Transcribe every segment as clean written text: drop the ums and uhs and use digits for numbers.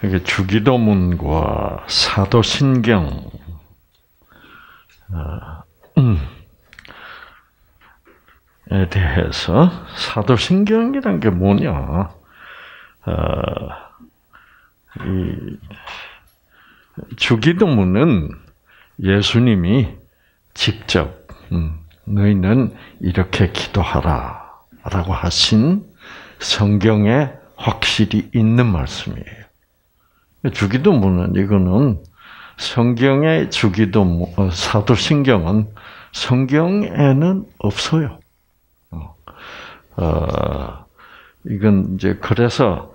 이게 주기도문과 사도신경에 대해서 사도신경이란 게 뭐냐? 이 주기도문은 예수님이 직접 너희는 이렇게 기도하라라고 하신 성경에 확실히 있는 말씀이에요. 주기도문은 이거는 성경의 주기도문, 사도신경은 성경에는 없어요. 이건 이제 그래서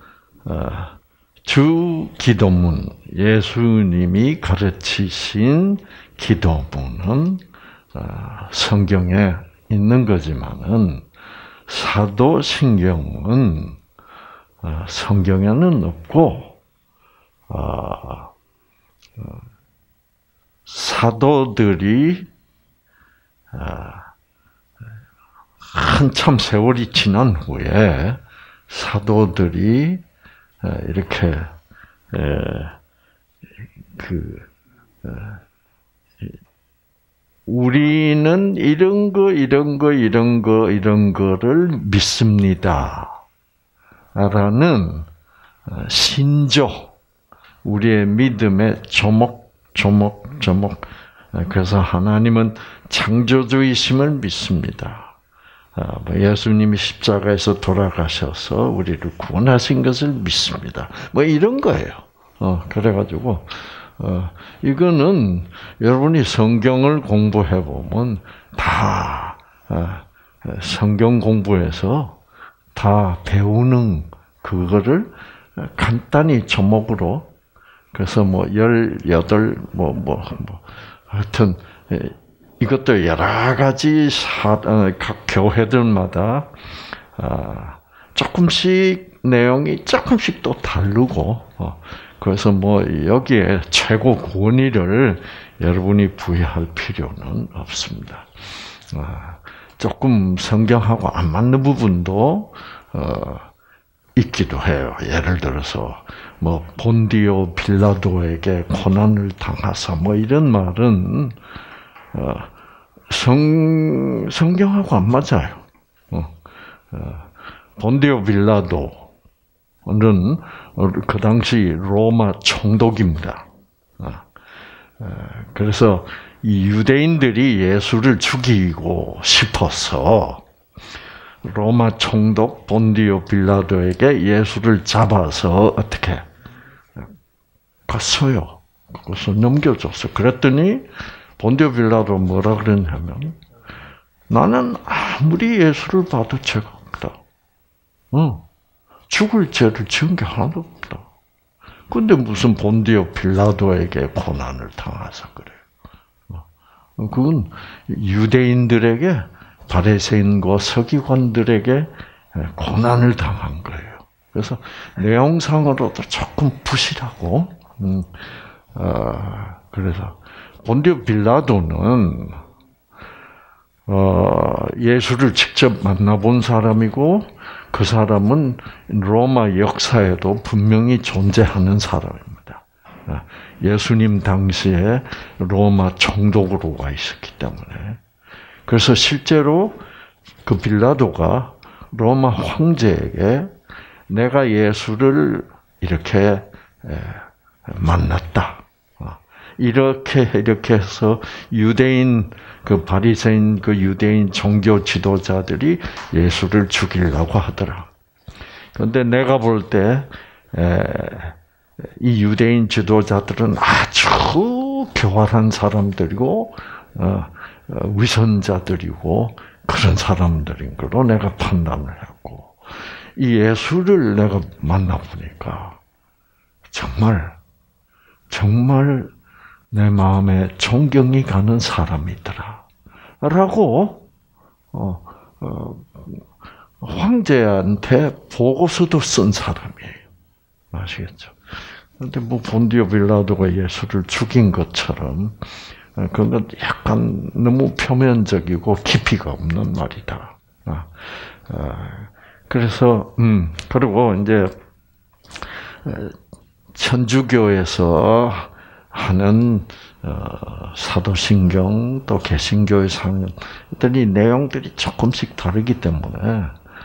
주기도문, 예수님이 가르치신 기도문은 성경에 있는 거지만은 사도신경은 성경에는 없고 사도들이 한참 세월이 지난 후에 사도들이 이렇게 우리는 이런 거를 믿습니다. 라는 신조, 우리의 믿음의 조목. 그래서 하나님은 창조주이심을 믿습니다. 예수님이 십자가에서 돌아가셔서 우리를 구원하신 것을 믿습니다. 뭐 이런 거예요. 그래가지고 이거는 여러분이 성경을 공부해 보면 다 성경 공부에서 다 배우는 그거를 간단히 조목으로, 그래서 18 하여튼 이것도 여러 가지 각 교회들마다 조금씩 내용이 조금씩 또 다르고, 그래서 여기에 최고 권위를 여러분이 부여할 필요는 없습니다. 조금 성경하고 안 맞는 부분도 있기도 해요. 예를 들어서 본디오 빌라도에게 고난을 당하사 이런 말은 성경하고 안 맞아요. 본디오 빌라도는 그 당시 로마 총독입니다. 그래서 이 유대인들이 예수를 죽이고 싶어서 로마 총독 본디오 빌라도에게 예수를 잡아서 어떻게 갔어요. 그것을 넘겨줬어. 그랬더니 본디오 빌라도 뭐라 그랬냐면, 나는 아무리 예수를 봐도 죄가 없다. 죽을 죄를 지은 게 하나도 없다. 근데 무슨 본디오 빌라도에게 고난을 당해서 그래요. 그건 유대인들에게, 바리새인과 서기관들에게 고난을 당한 거예요. 그래서 내용상으로도 조금 부실하고, 그래서 본디오 빌라도는 예수를 직접 만나본 사람이고, 그 사람은 로마 역사에도 분명히 존재하는 사람입니다. 예수님 당시에 로마 총독으로 와 있었기 때문에. 그래서 실제로 그 빌라도가 로마 황제에게 내가 예수를 이렇게 만났다. 이렇게 해서 유대인, 그 바리새인, 그 유대인 종교 지도자들이 예수를 죽이려고 하더라. 그런데 내가 볼 때, 이 유대인 지도자들은 아주 교활한 사람들이고, 위선자들이고, 그런 사람들인 걸로 내가 판단을 했고, 이 예수를 내가 만나보니까, 정말 내 마음에 존경이 가는 사람이더라. 라고, 황제한테 보고서도 쓴 사람이에요. 아시겠죠? 근데 본디오 빌라도가 예수를 죽인 것처럼, 그건 약간 너무 표면적이고 깊이가 없는 말이다. 그래서, 그리고 이제, 천주교에서 하는 사도신경 또 개신교에서 하는 이 내용들이 조금씩 다르기 때문에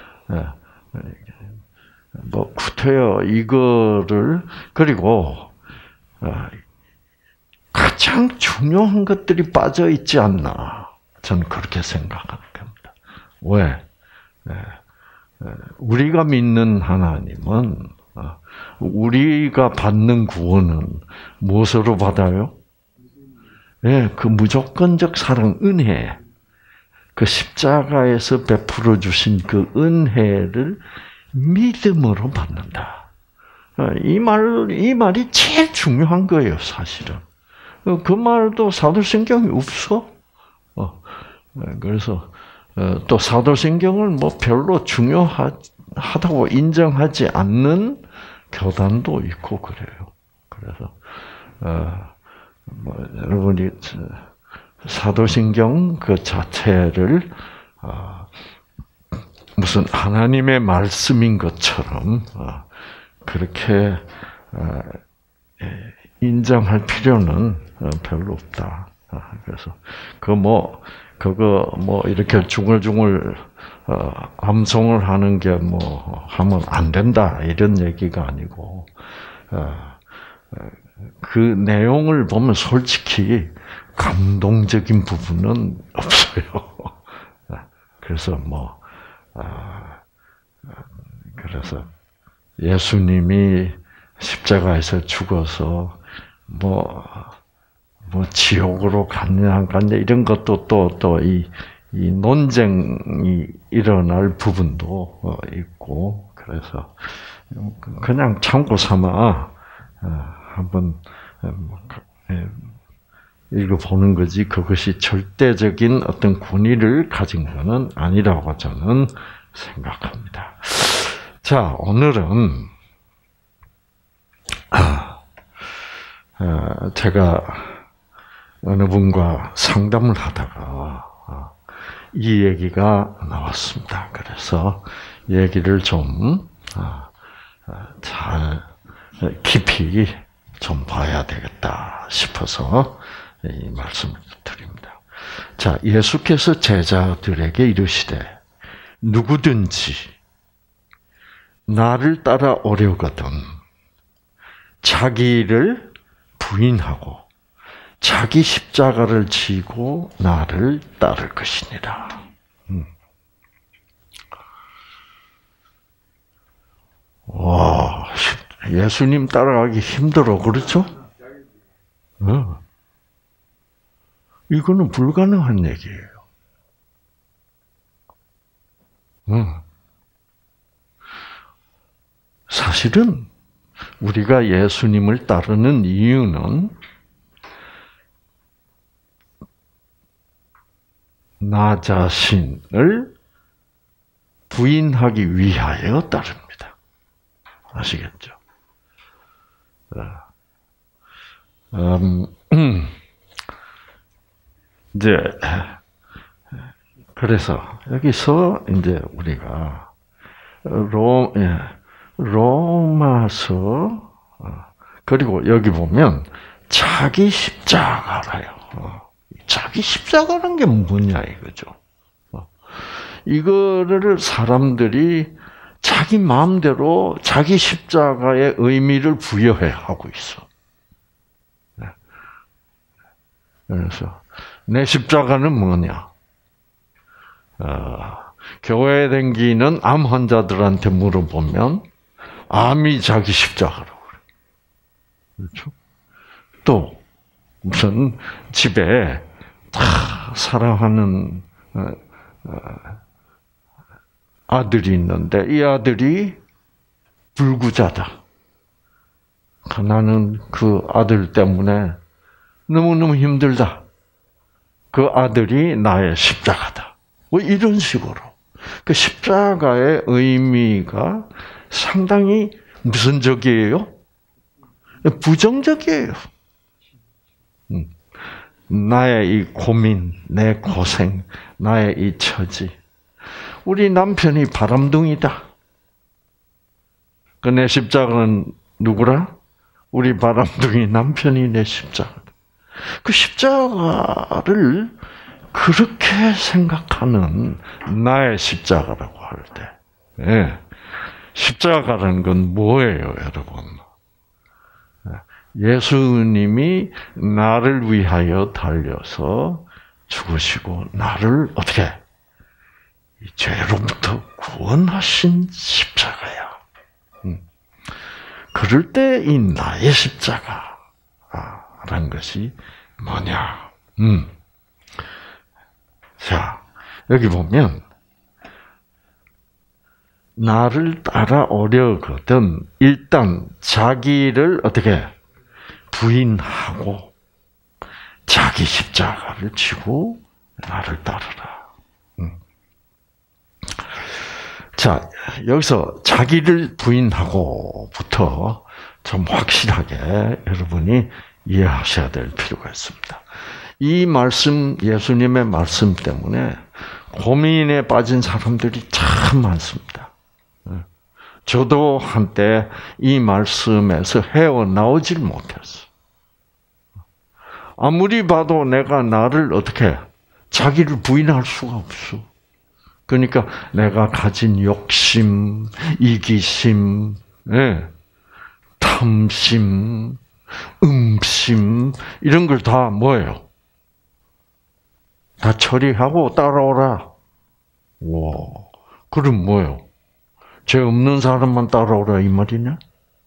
뭐 구태여 이거를 그리고 가장 중요한 것들이 빠져 있지 않나 저는 그렇게 생각하는 겁니다. 왜? 우리가 믿는 하나님은 우리가 받는 구원은 무엇으로 받아요? 그 무조건적 사랑, 은혜, 그 십자가에서 베풀어 주신 그 은혜를 믿음으로 받는다. 이 말이 제일 중요한 거예요, 사실은. 그 말도 사도신경이 없어. 그래서 또 사도신경을 뭐 별로 중요하다고 인정하지 않는 교단도 있고 그래요. 그래서 뭐 여러분이 사도신경 그 자체를 무슨 하나님의 말씀인 것처럼 그렇게 인정할 필요는 별로 없다. 그래서 그거 이렇게 중얼중얼 암송을 하는 게 하면 안 된다 이런 얘기가 아니고 그 내용을 보면 솔직히 감동적인 부분은 없어요. 그래서 그래서 예수님이 십자가에서 죽어서 지옥으로 갔냐 안 갔냐 이런 것도 또 이 논쟁이 일어날 부분도 있고 그래서 그냥 참고 삼아 한번 읽어보는 거지 그것이 절대적인 어떤 권위를 가진 것은 아니라고 저는 생각합니다. 자, 오늘은 제가 어느 분과 상담을 하다가 이 얘기가 나왔습니다. 그래서 얘기를 좀 잘 깊이 좀 봐야 되겠다 싶어서 이 말씀을 드립니다. 자, 예수께서 제자들에게 이르시되 누구든지 나를 따라오려거든 자기를 부인하고 자기 십자가를 지고 나를 따를 것이니라. 와, 예수님 따라가기 힘들어, 그렇죠? 이거는 불가능한 얘기예요. 사실은 우리가 예수님을 따르는 이유는 나 자신을 부인하기 위하여 따릅니다. 아시겠죠? 이제 그래서 여기서 이제 우리가 로마서 그리고 여기 보면 자기 십자가라요. 자기 십자가라는 게 뭐냐 이거죠. 이거를 사람들이 자기 마음대로 자기 십자가의 의미를 부여해 하고 있어. 그래서 내 십자가는 뭐냐? 교회에 다니는 암 환자들한테 물어보면 암이 자기 십자가라고 그래. 그렇죠? 또 무슨 집에 다 사랑하는 아들이 있는데 이 아들이 불구자다. 나는 그 아들 때문에 너무너무 힘들다. 그 아들이 나의 십자가다. 뭐 이런 식으로. 그 십자가의 의미가 상당히 무슨 적이에요? 부정적이에요. 나의 이 고민, 내 고생, 나의 이 처지. 우리 남편이 바람둥이다. 그 내 십자가는 누구라? 우리 바람둥이 남편이 내 십자가. 그 십자가를 그렇게 생각하는 나의 십자가라고 할 때, 예. 십자가라는 건 뭐예요, 여러분? 예수님이 나를 위하여 달려서 죽으시고 나를 어떻게 이 죄로부터 구원하신 십자가야. 그럴 때 이 나의 십자가라는 것이 뭐냐? 자, 여기 보면 나를 따라오려거든 일단 자기를 어떻게 부인하고 자기 십자가를 지고 나를 따르라. 자, 여기서 자기를 부인하고부터 좀 확실하게 여러분이 이해하셔야 될 필요가 있습니다. 이 말씀, 예수님의 말씀 때문에 고민에 빠진 사람들이 참 많습니다. 저도 한때 이 말씀에서 헤어나오질 못했어. 아무리 봐도 내가 나를 어떻게 자기를 부인할 수가 없어. 그러니까 내가 가진 욕심, 이기심, 탐심, 음심 이런 걸 다 뭐예요? 다 처리하고 따라오라. 와, 그럼 뭐예요? 죄 없는 사람만 따라오라 이 말이냐?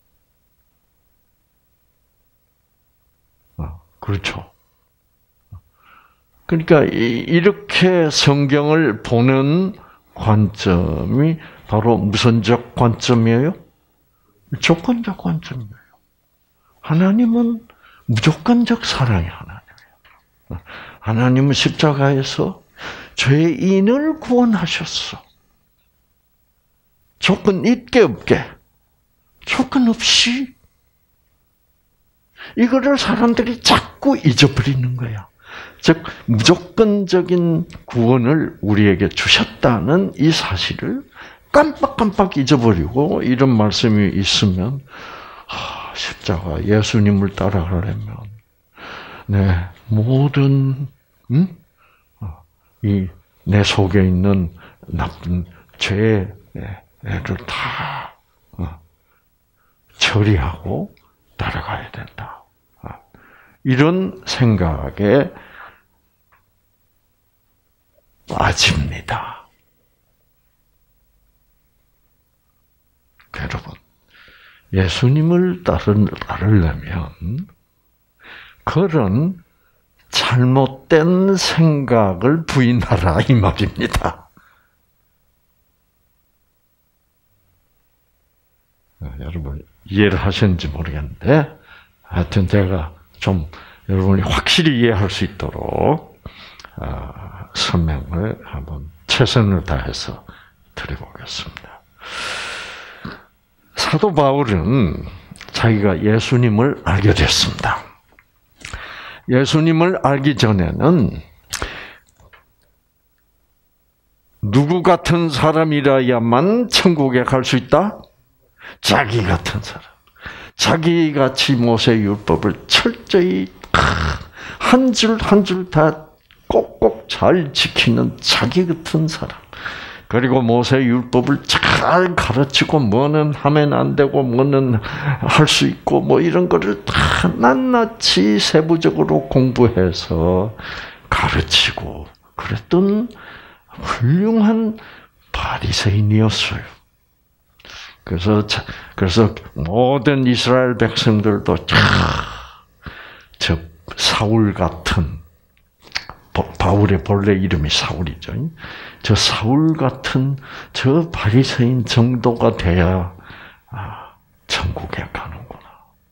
그렇죠. 그러니까 이렇게 성경을 보는 관점이 바로 무선적 관점이에요? 조건적 관점이에요. 하나님은 무조건적 사랑이 하나님이에요. 하나님은 십자가에서 죄인을 구원하셨어. 조건 있게 없게. 조건 없이. 이거를 사람들이 자꾸 잊어버리는 거야. 즉 무조건적인 구원을 우리에게 주셨다는 이 사실을 깜빡깜빡 잊어버리고 이런 말씀이 있으면 십자가 예수님을 따라가려면 내 모든 이 내 속에 있는 나쁜 죄를 다 처리하고 따라가야 된다. 이런 생각에 빠집니다. 여러분, 예수님을 따르려면 그런 잘못된 생각을 부인하라 이 말입니다. 여러분 이해를 하셨는지 모르겠는데 하여튼 제가 좀 여러분이 확실히 이해할 수 있도록 설명을 한번 최선을 다해서 드려보겠습니다. 사도 바울은 자기가 예수님을 알게 됐습니다. 예수님을 알기 전에는 누구 같은 사람이라야만 천국에 갈 수 있다? 자기 같은 사람. 자기같이 모세율법을 철저히 한 줄 한 줄 다 꼭꼭 잘 지키는 자기 같은 사람. 그리고 모세율법을 잘 가르치고 뭐는 하면 안 되고 뭐는 할 수 있고 뭐 이런 거를 다 낱낱이 세부적으로 공부해서 가르치고 그랬던 훌륭한 바리새인이었어요. 그래서 모든 이스라엘 백성들도 저 사울 같은 바울의 본래 이름이 사울이죠. 저 사울 같은 저 바리새인 정도가 돼야 천국에 가는구나.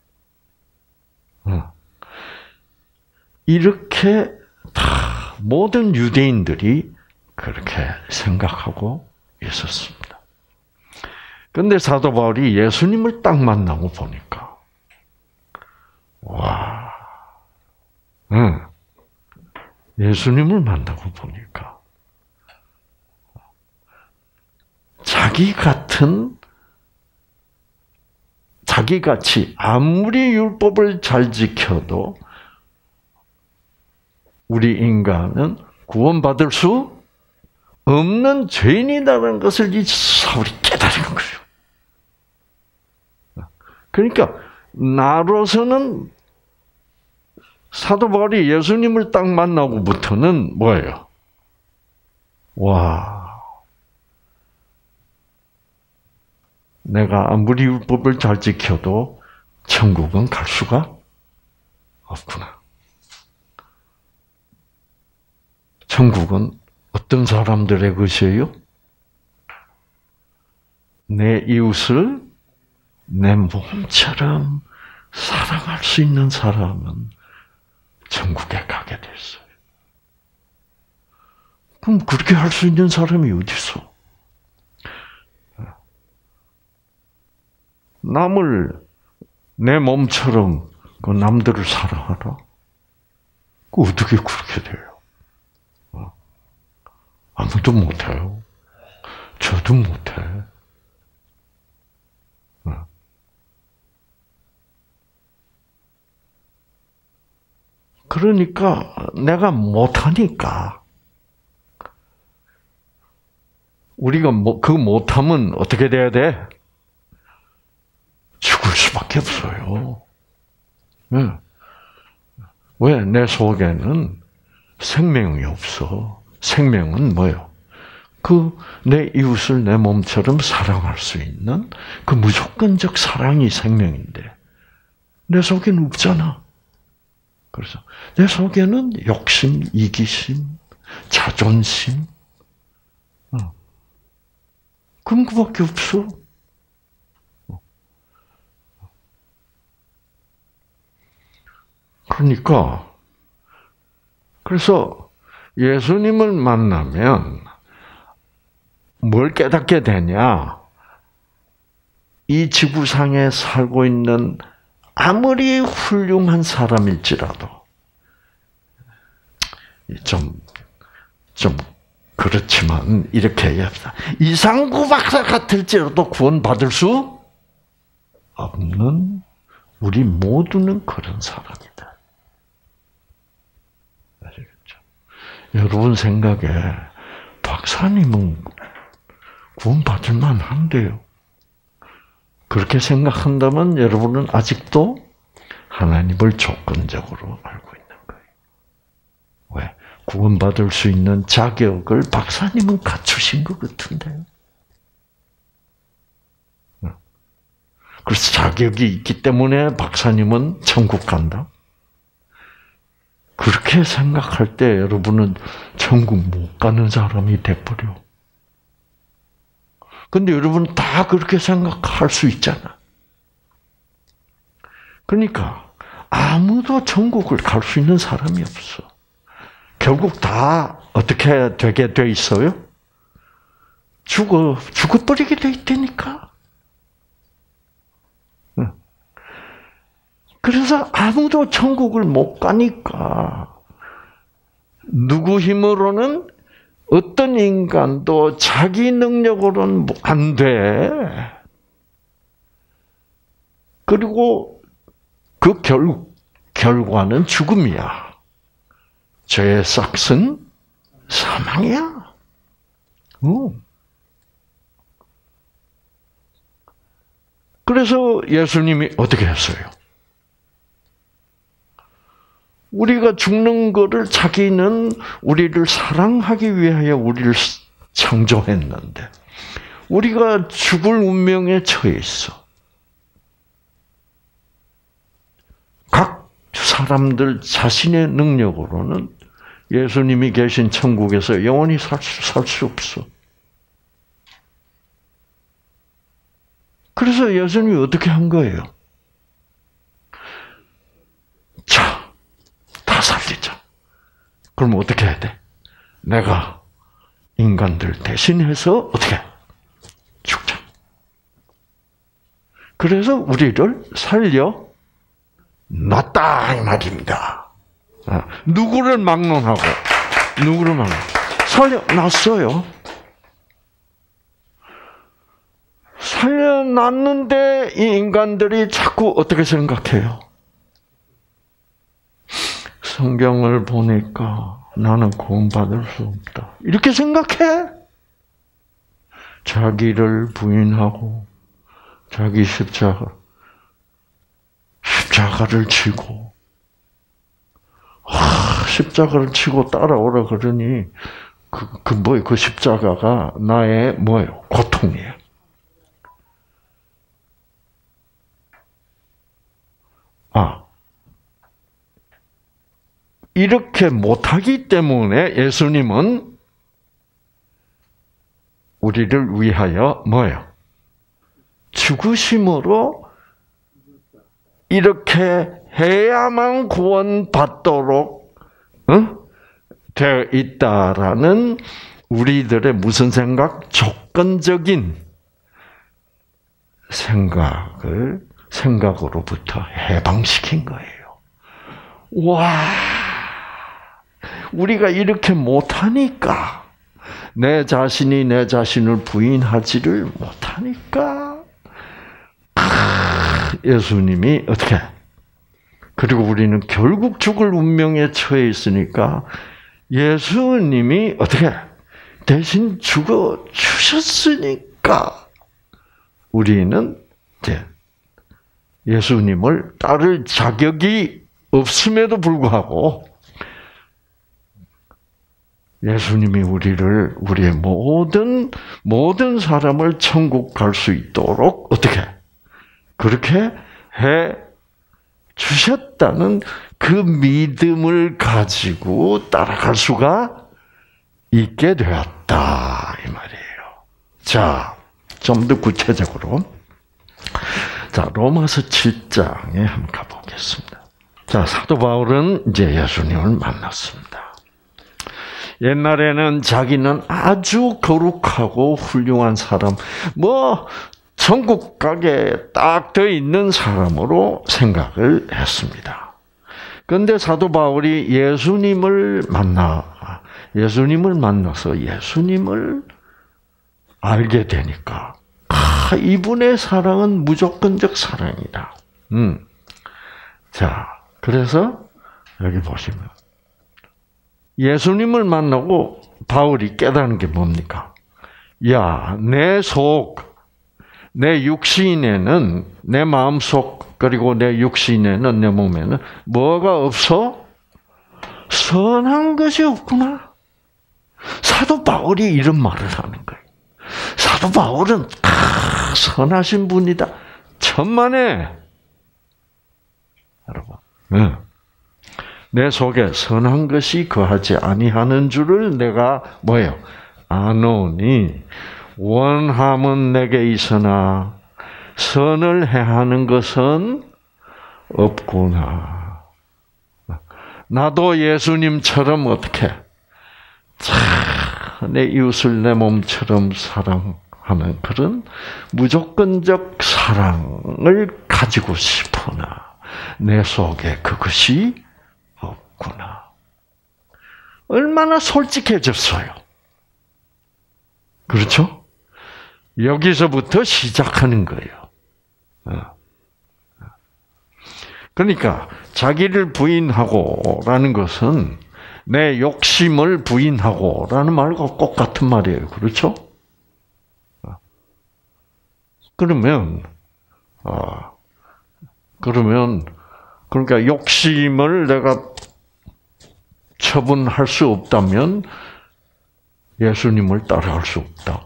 이렇게 다 모든 유대인들이 그렇게 생각하고 있었습니다. 그런데 사도 바울이 예수님을 딱 만나고 보니까 와, 예수님을 만나고 보니까 자기같이 아무리 율법을 잘 지켜도 우리 인간은 구원받을 수 없는 죄인이라는 것을 이 사울이 깨달은 거예요. 그러니까 나로서는 사도 바울이 예수님을 딱 만나고부터는 뭐예요? 와, 내가 아무리 율법을 잘 지켜도 천국은 갈 수가 없구나. 천국은 어떤 사람들의 것이에요? 내 이웃을 내 몸처럼 사랑할 수 있는 사람은 천국에 가게 됐어요. 그럼 그렇게 할 수 있는 사람이 어디 있어? 남을 내 몸처럼 그 남들을 사랑하라? 그 어떻게 그렇게 돼요? 아무도 못해요. 저도 못해. 그러니까 내가 못하니까 우리가 그 못함은 어떻게 돼야 돼? 죽을 수밖에 없어요. 왜? 내 속에는 생명이 없어. 생명은 뭐예요? 내 이웃을 내 몸처럼 사랑할 수 있는 그 무조건적 사랑이 생명인데 내 속에는 없잖아. 그래서 내 속에는 욕심, 이기심, 자존심, 그런 것밖에 없어. 그러니까 그래서 예수님을 만나면 뭘 깨닫게 되냐? 이 지구상에 살고 있는 아무리 훌륭한 사람일지라도 좀 그렇지만 이렇게 얘기합니다. 이상구 박사 같을지라도 구원받을 수 없는 우리 모두는 그런 사람이다. 아시겠죠? 여러분 생각에 박사님은 구원받을 만한데요. 그렇게 생각한다면 여러분은 아직도 하나님을 조건적으로 알고 있는 거예요. 왜? 구원받을 수 있는 자격을 박사님은 갖추신 것 같은데요. 그래서 자격이 있기 때문에 박사님은 천국 간다? 그렇게 생각할 때 여러분은 천국 못 가는 사람이 돼버려. 근데 여러분 다 그렇게 생각할 수 있잖아. 그러니까 아무도 천국을 갈 수 있는 사람이 없어. 결국 다 어떻게 되게 돼 있어요? 죽어버리게 돼 있다니까. 그래서 아무도 천국을 못 가니까 누구 힘으로는 어떤 인간도 자기 능력으로는 안 돼. 그리고 그 결과는 죽음이야. 죄의 싹은 사망이야. 그래서 예수님이 어떻게 했어요? 우리가 죽는 것을 자기는 우리를 사랑하기 위하여 우리를 창조했는데 우리가 죽을 운명에 처해 있어. 각 사람들 자신의 능력으로는 예수님이 계신 천국에서 영원히 살 수 없어. 그래서 예수님이 어떻게 한 거예요? 자, 다 살리자. 그럼 어떻게 해야 돼? 내가 인간들 대신해서 어떻게 죽자. 그래서 우리를 살려 놨다 이 말입니다. 누구를 막론하고 살려 놨어요. 살려놨는데 이 인간들이 자꾸 어떻게 생각해요? 성경을 보니까 나는 구원받을 수 없다. 이렇게 생각해? 자기를 부인하고 자기 십자가를 치고 십자가를 치고 따라오라 그러니 그 십자가가 나의 뭐예요? 고통이에요. 이렇게 못하기 때문에 예수님은 우리를 위하여 뭐예요? 죽으심으로 이렇게 해야만 구원받도록 되어 있다라는 우리들의 무슨 생각? 조건적인 생각으로부터 해방시킨 거예요. 와, 우리가 이렇게 못하니까, 내 자신이 내 자신을 부인하지를 못하니까, 예수님이 어떻게? 그리고 우리는 결국 죽을 운명에 처해 있으니까 예수님이 어떻게? 대신 죽어 주셨으니까 우리는 이제 예수님을 따를 자격이 없음에도 불구하고 예수님이 우리의 모든 사람을 천국 갈 수 있도록 어떻게? 그렇게 해 주셨다는 그 믿음을 가지고 따라갈 수가 있게 되었다 이 말이에요. 자, 좀 더 구체적으로 자, 로마서 7장에 한번 가보겠습니다. 자, 사도 바울은 이제 예수님을 만났습니다. 옛날에는 자기는 아주 거룩하고 훌륭한 사람, 천국 가게 딱 돼 있는 사람으로 생각을 했습니다. 그런데 사도 바울이 예수님을 만나서 예수님을 알게 되니까, 이분의 사랑은 무조건적 사랑이다. 자, 그래서 여기 보시면 예수님을 만나고 바울이 깨달은 게 뭡니까? 야, 내 육신에는, 내 마음속 그리고 내 육신에는, 내 몸에는 뭐가 없어? 선한 것이 없구나. 사도 바울이 이런 말을 하는 거예요. 사도 바울은 선하신 분이다. 천만에. 여러분, 내 속에 선한 것이 거하지 아니하는 줄을 내가 뭐예요? 아노니 원함은 내게 있으나 선을 행하는 것은 없구나. 나도 예수님처럼 어떻게 내 이웃을 내 몸처럼 사랑하는 그런 무조건적 사랑을 가지고 싶으나 내 속에 그것이 없구나. 얼마나 솔직해졌어요. 그렇죠? 여기서부터 시작하는 거예요. 그러니까 자기를 부인하고라는 것은 내 욕심을 부인하고라는 말과 꼭 같은 말이에요. 그렇죠? 그러니까 욕심을 내가 처분할 수 없다면 예수님을 따라갈 수 없다.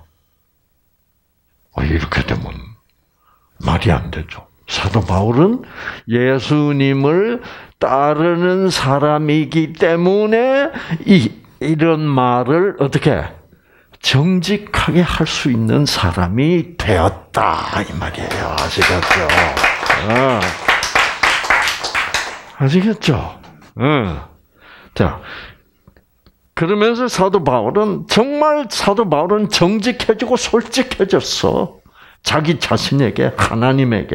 이렇게 되면 말이 안 되죠. 사도 바울은 예수님을 따르는 사람이기 때문에 이런 말을 어떻게 정직하게 할 수 있는 사람이 되었다 이 말이에요. 아시겠죠? 아시겠죠? 자, 그러면서 사도 바울은 정직해지고 솔직해졌어. 자기 자신에게, 하나님에게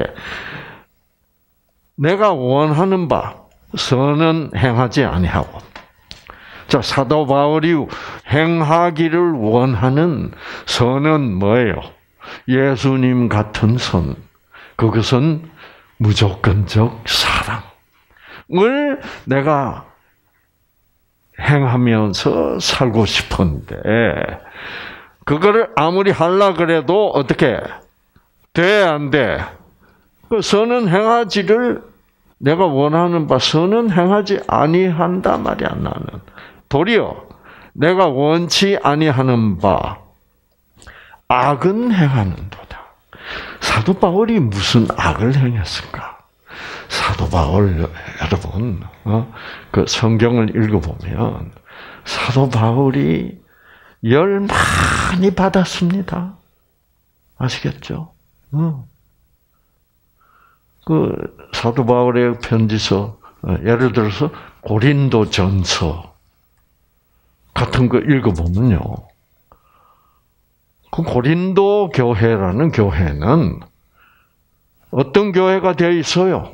내가 원하는 바 선은 행하지 아니하고. 자, 사도 바울이 행하기를 원하는 선은 뭐예요? 예수님 같은 선, 그것은 무조건적 사랑을 내가 행하면서 살고 싶은데, 그거를 아무리 하려 그래도 어떻게 돼, 안 돼? 그 선은 행하지를 내가 원하는 바 선은 행하지 아니한다 말이야. 나는 도리어 내가 원치 아니하는 바 악은 행하는도다. 사도 바울이 무슨 악을 행했을까? 사도 바울 여러분, 그 성경을 읽어보면 사도 바울이 열 많이 받았습니다. 아시겠죠? 그 사도 바울의 편지서, 예를 들어서 고린도전서 같은 거 읽어보면요, 그 고린도 교회라는 교회는 어떤 교회가 되어 있어요?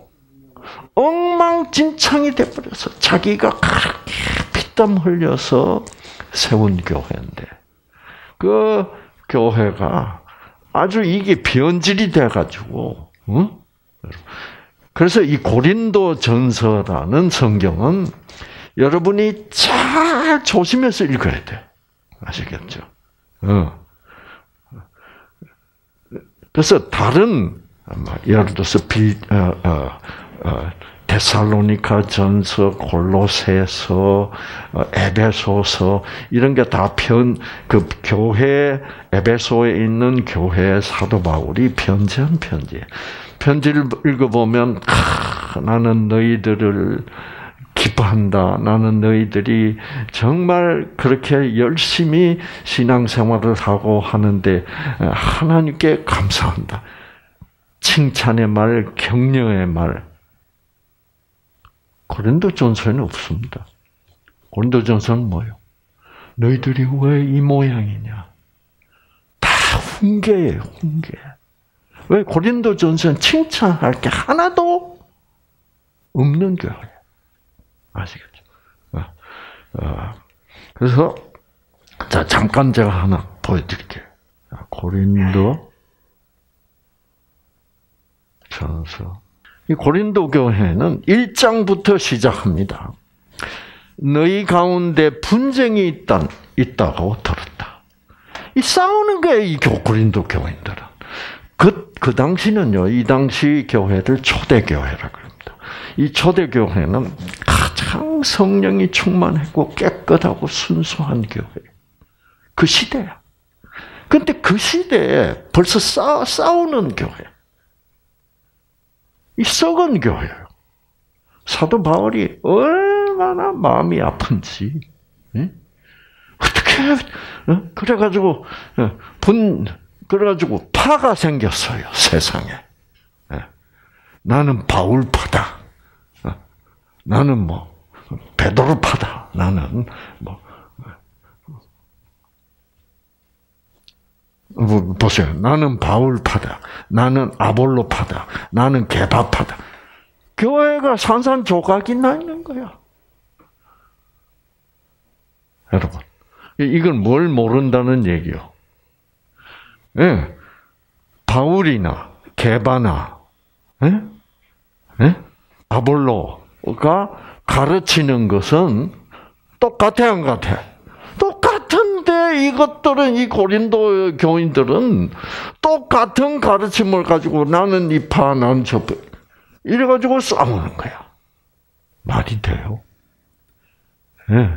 엉망진창이 돼버려서 자기가 그렇게 피땀 흘려서 세운 교회인데, 그 교회가 아주 이게 변질이 돼가지고, 그래서 이 고린도전서라는 성경은 여러분이 잘 조심해서 읽어야 돼. 아시겠죠? 그래서 다른, 예를 들어서 데살로니가 전서, 골로새서, 에베소서 이런 게 다 그 교회, 에베소에 있는 교회 사도 바울이 편지한 편지. 편지를 읽어보면 나는 너희들을 기뻐한다. 나는 너희들이 정말 그렇게 열심히 신앙생활을 하고 하는데 하나님께 감사한다. 칭찬의 말, 격려의 말. 고린도전서에는 없습니다. 고린도전서는 뭐예요? 너희들이 왜 이 모양이냐? 다 훈계예요, 훈계. 왜 고린도전서는 칭찬할 게 하나도 없는 교회예요. 아시겠죠? 그래서 자, 잠깐 제가 하나 보여드릴게요. 고린도 전서. 이 고린도 교회는 1장부터 시작합니다. 너희 가운데 분쟁이 있다고 들었다. 이 싸우는 거예요, 이 고린도 교인들은. 그 당시는요, 이 당시 교회를 초대교회라고 합니다. 이 초대교회는 가장 성령이 충만하고 깨끗하고 순수한 교회. 그 시대야. 근데 그 시대에 벌써 싸우는 교회. 이 썩은 교회예요. 사도 바울이 얼마나 마음이 아픈지. 어떻게, 그래가지고 파가 생겼어요, 세상에. 나는 바울파다. 나는 베드로파다. 나는 보세요. 나는 바울파다. 나는 아볼로파다. 나는 게바파다. 교회가 산산조각이 나 있는 거야. 여러분, 이건 뭘 모른다는 얘기요? 예, 바울이나 게바나 아볼로가 가르치는 것은 똑같아, 안 같아? 똑같은데 이것들은, 이 고린도 교인들은 똑같은 가르침을 가지고 나는 이 파, 난 저 파, 이래가지고 싸우는 거야. 말이 돼요? 예,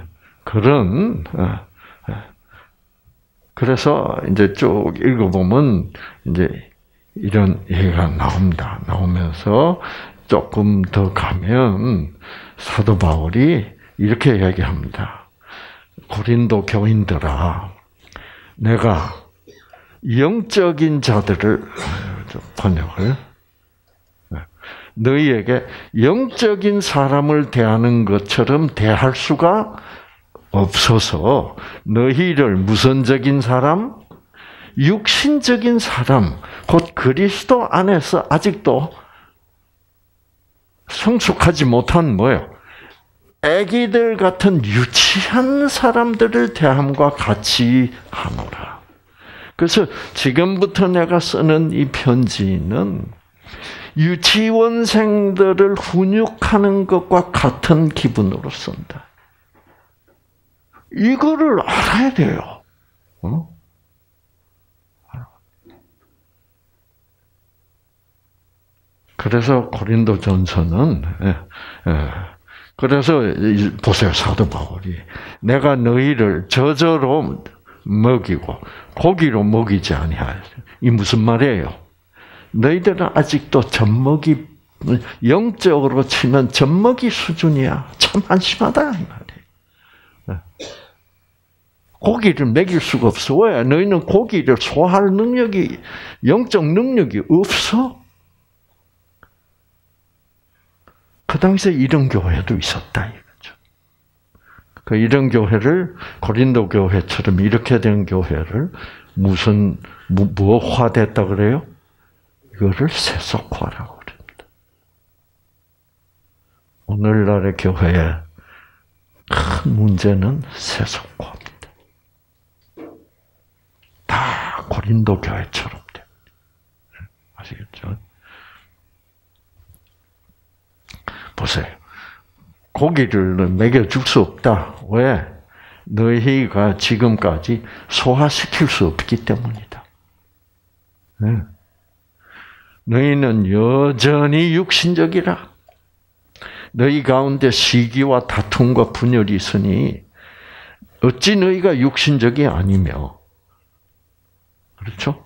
그래서 이제 쭉 읽어보면 이제 이런 얘기가 나옵니다. 나오면서 조금 더 가면 사도 바울이 이렇게 얘기합니다. 고린도 교인들아, 내가 영적인 자들을, 번역을, 너희에게 영적인 사람을 대하는 것처럼 대할 수가 없어서 너희를 무선적인 사람, 육신적인 사람, 곧 그리스도 안에서 아직도 성숙하지 못한 뭐예요? 애기들 같은 유치한 사람들을 대함과 같이 하노라. 그래서 지금부터 내가 쓰는 이 편지는 유치원생들을 훈육하는 것과 같은 기분으로 쓴다. 이거를 알아야 돼요. 그래서 고린도전서는 그래서 보세요. 사도 바울이 내가 너희를 저저로 먹이고 고기로 먹이지 아니하여. 이 무슨 말이에요? 너희들은 아직도 젖먹이 영적으로 치면 젖먹이 수준이야. 참 한심하다 이 말이에요. 고기를 먹일 수가 없어. 왜? 너희는 고기를 소화할 능력이 영적 능력이 없어. 그 당시에 이런 교회도 있었다 이거죠. 그 이런 교회를 고린도 교회처럼 이렇게 된 교회를 무슨 무엇화됐다 그래요? 이거를 세속화라고 그럽니다. 오늘날의 교회의 큰 문제는 세속화입니다. 다 고린도 교회처럼 돼. 아시겠죠? 보세요. 고기를 먹여줄 수 없다. 왜? 너희가 지금까지 소화시킬 수 없기 때문이다. 너희는 여전히 육신적이라. 너희 가운데 시기와 다툼과 분열이 있으니 어찌 너희가 육신적이 아니며. 그렇죠?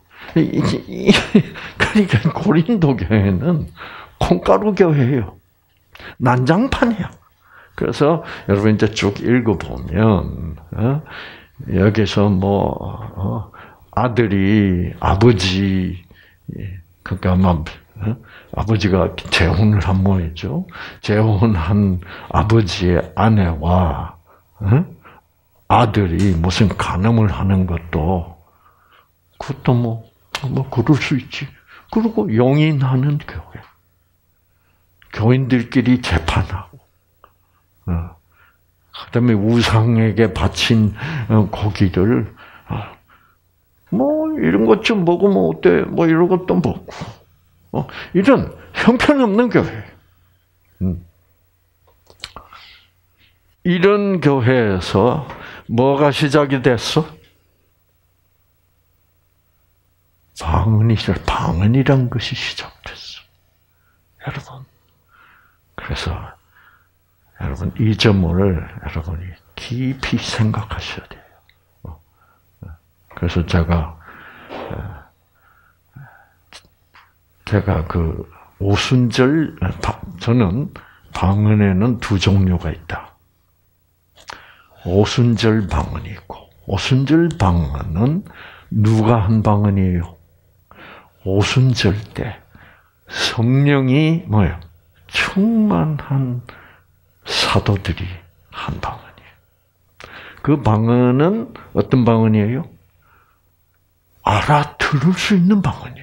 그러니까 고린도 교회는 콩가루 교회예요. 난장판이야. 그래서 여러분 이제 쭉 읽어보면 여기서 아들이 아버지 그러니까 아버지가 재혼을 한 모이죠. 재혼한 아버지의 아내와 아들이 무슨 간음을 하는 것도 그것도 뭐 그럴 수 있지. 그리고 용인하는 교회. 교인들끼리 재판하고, 그다음에 우상에게 바친 고기를 이런 것 좀 먹으면 어때? 이런 것도 먹고, 이런 형편없는 교회. 이런 교회에서 뭐가 시작이 됐어? 방언이란 것이 시작됐어. 여러분. 그래서 여러분 이 점을 여러분이 깊이 생각하셔야 돼요. 그래서 제가 그 오순절 저는 방언에는 두 종류가 있다. 오순절 방언이 있고 오순절 방언은 누가 한 방언이에요? 오순절 때 성령이 뭐예요? 충만한 사도들이 한 방언이에요. 그 방언은 어떤 방언이에요? 알아들을 수 있는 방언이에요.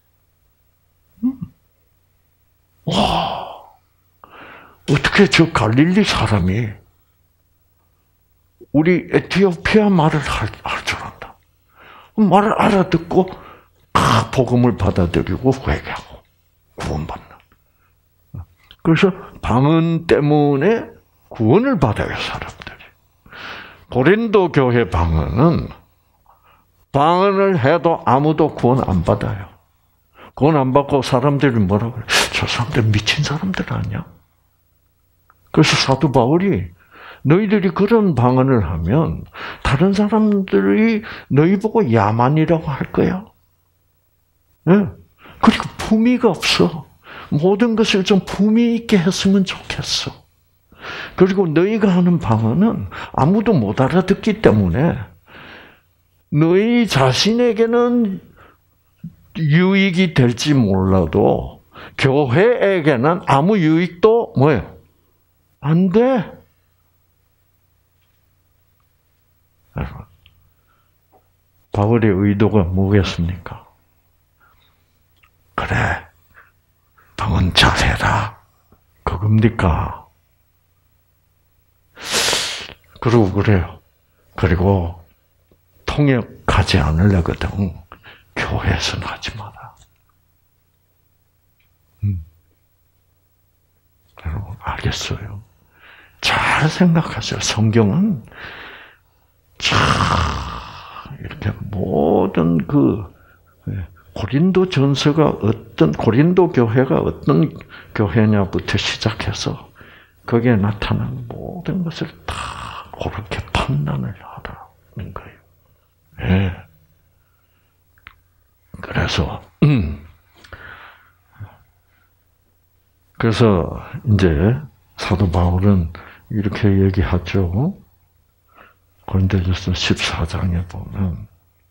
와, 어떻게 저 갈릴리 사람이 우리 에티오피아 말을 할 줄 안다. 말을 알아듣고 복음을 받아들이고 회개하고 구원받는. 그래서 방언 때문에 구원을 받아요, 사람들이. 고린도 교회 방언은 방언을 해도 아무도 구원 안 받아요. 구원 안 받고 사람들이 뭐라고 그래? 저 사람들 미친 사람들 아니야? 그래서 사도 바울이 너희들이 그런 방언을 하면 다른 사람들이 너희 보고 야만이라고 할 거야. 네? 그리고 품위가 없어. 모든 것을 좀 품위 있게 했으면 좋겠어. 그리고 너희가 하는 방언은 아무도 못 알아듣기 때문에 너희 자신에게는 유익이 될지 몰라도 교회에게는 아무 유익도 뭐예요? 안 돼. 바울의 의도가 뭐겠습니까? 그래, 방언 잘해라. 그겁니까? 그러고 그래요. 그리고 통역 가지 않으려거든. 교회에서는 하지 마라. 여러분, 알겠어요? 잘 생각하세요. 성경은 이렇게 모든 고린도 전서가 고린도 교회가 어떤 교회냐부터 시작해서 거기에 나타난 모든 것을 다 그렇게 판단을 하라는 거예요. 예. 그래서 이제 사도 바울은 이렇게 얘기하죠. 고린도전서 14장에 보면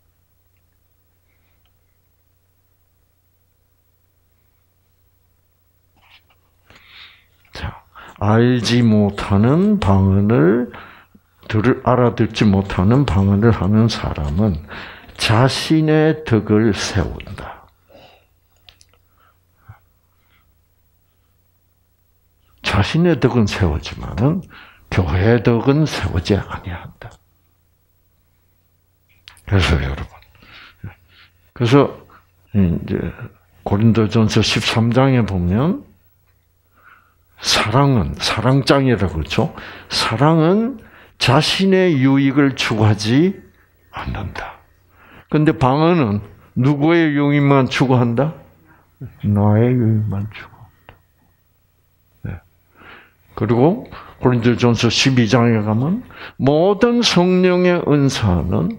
자, 알지 못하는 방언을 알아듣지 못하는 방언을 하는 사람은 자신의 덕을 세운다. 자신의 덕은 세우지만은 교회의 덕은 세우지 아니한다. 그래서 여러분, 그래서 이제 고린도전서 13장에 보면 사랑장이라고 그러죠. 사랑은 자신의 유익을 추구하지 않는다. 근데 방언은 누구의 유익만 추구한다? 나의 유익만 추구한다. 네. 그리고 고린도전서 12장에 가면 모든 성령의 은사는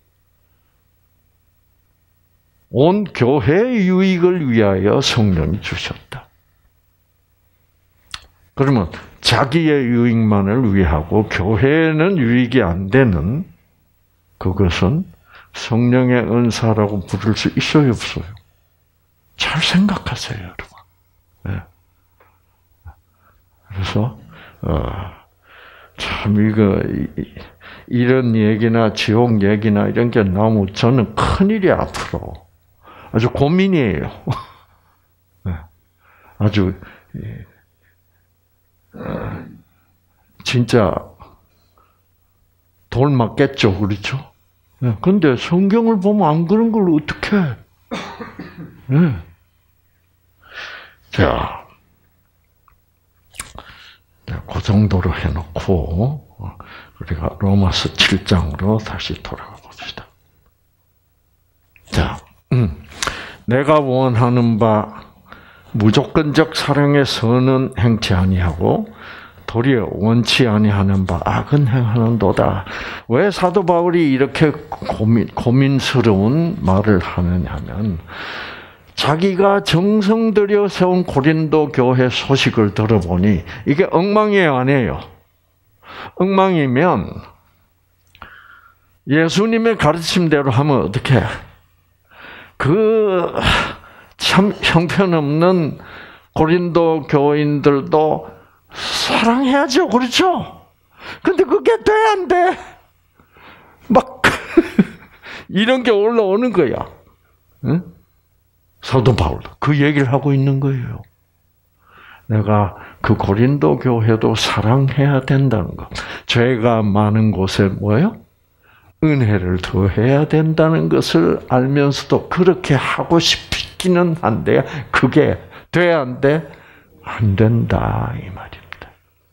온 교회의 유익을 위하여 성령이 주셨다. 그러면 자기의 유익만을 위하고 교회에는 유익이 안 되는 그것은 성령의 은사라고 부를 수 있어요, 없어요? 잘 생각하세요, 여러분. 네. 그래서 참 이런 얘기나 지옥 얘기나 이런 게 나오면 저는 큰일이 앞으로 아주 고민이에요. 네. 아주 진짜 돌 맞겠죠, 그렇죠? 근데 성경을 보면 안 그런 걸 어떻게 해? 네. 자, 그 정도로 해놓고 우리가 로마서 7장으로 다시 돌아가 봅시다. 자, 내가 원하는 바 무조건적 사랑의 선은 행치 아니하고 도리어 원치 아니하는 바 악은 행하는도다. 왜 사도 바울이 이렇게 고민스러운 말을 하느냐면 자기가 정성 들여 세운 고린도 교회 소식을 들어보니 이게 엉망이에요, 아니에요? 엉망이면 예수님의 가르침대로 하면 어떻게 해? 참 형편없는 고린도 교인들도 사랑해야죠, 그렇죠? 근데 그게 돼, 안 돼? 막 이런 게 올라오는 거야. 응? 사도 바울 그 얘기를 하고 있는 거예요. 내가 그 고린도 교회도 사랑해야 된다는 것. 죄가 많은 곳에 뭐예요? 은혜를 더해야 된다는 것을 알면서도 그렇게 하고 싶기는 한데 그게 돼, 안 돼? 안 된다 이 말입니다.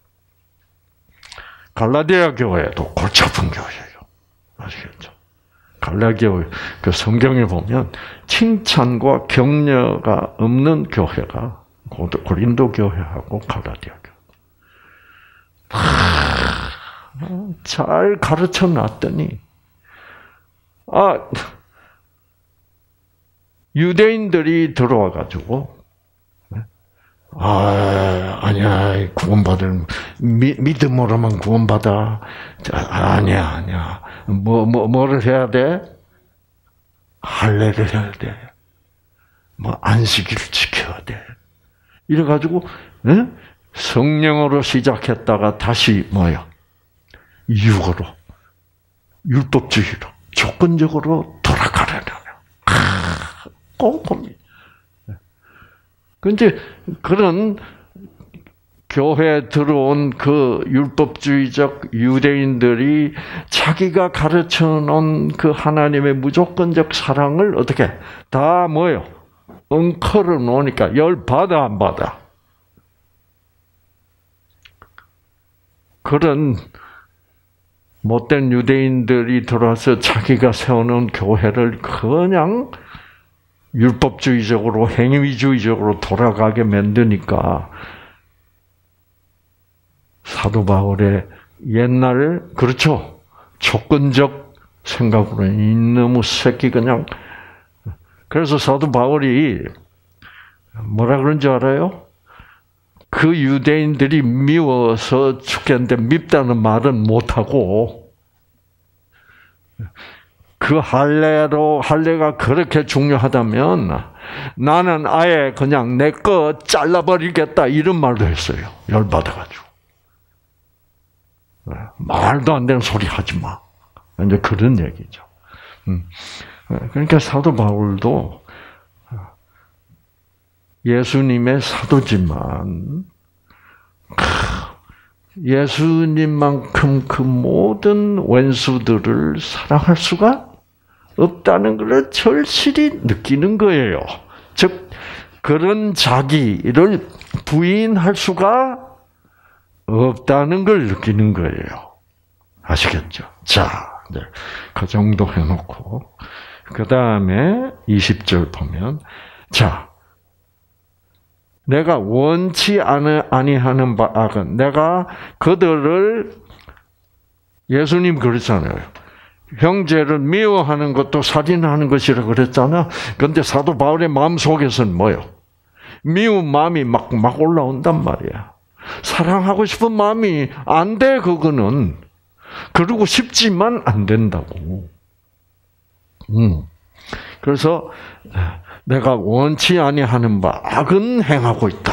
갈라디아 교회도 골치 아픈 교회예요. 아시겠죠? 갈라디아 그 성경에 보면 칭찬과 격려가 없는 교회가 고린도 교회하고 갈라디아 교회. 잘 가르쳐 놨더니 유대인들이 들어와 가지고 아니야, 구원받을 믿음으로만 구원받아. 아니야. 뭐를 해야 돼? 할례를 해야 돼. 안식일을 지켜야 돼. 이래 가지고 성령으로 시작했다가 다시 육으로, 율법주의로, 조건적으로 돌아가려는 꼼꼼히. 근데 그런 교회에 들어온 그 율법주의적 유대인들이 자기가 가르쳐 놓은 그 하나님의 무조건적 사랑을 어떻게 다 뭐요? 엉커러 놓으니까 열 받아 안 받아? 그런 못된 유대인들이 들어와서 자기가 세워놓은 교회를 그냥 율법주의적으로 행위주의적으로 돌아가게 만드니까 사도 바울의 옛날 그렇죠 조건적 생각으로 이놈의 새끼 그냥 그래서 사도 바울이 뭐라 그런 줄 알아요? 그 유대인들이 미워서 죽겠는데 밉다는 말은 못하고 그 할례가 그렇게 중요하다면 나는 아예 그냥 내 거 잘라버리겠다 이런 말도 했어요. 열받아가지고. 말도 안 되는 소리 하지 마. 이제 그런 얘기죠. 그러니까 사도 바울도 예수님의 사도지만 예수님만큼 그 모든 원수들을 사랑할 수가 없다는 것을 절실히 느끼는 거예요. 즉 그런 자기를 부인할 수가 없다는 걸 느끼는 거예요. 아시겠죠? 자, 네. 그 정도 해놓고 그 다음에 20절 보면 자 내가 원치 아니하는 바악은 내가 그들을 예수님 그랬잖아요. 형제를 미워하는 것도 살인하는 것이라 그랬잖아. 그런데 사도 바울의 마음 속에서는 뭐요? 미운 마음이 막 올라온단 말이야. 사랑하고 싶은 마음이 안 돼, 그거는. 그러고 싶지만 안 된다고. 그래서 내가 원치 아니하는 바 악은 행하고 있다.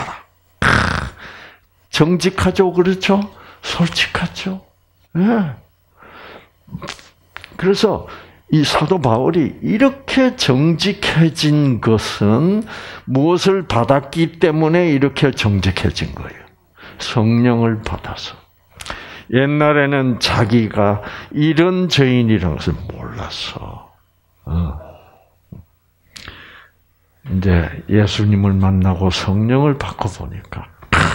정직하죠, 그렇죠? 솔직하죠. 네. 그래서 이 사도 바울이 이렇게 정직해진 것은 무엇을 받았기 때문에 이렇게 정직해진 거예요. 성령을 받아서. 옛날에는 자기가 이런 죄인이라는 것을 몰랐어. 이제 예수님을 만나고 성령을 받고 보니까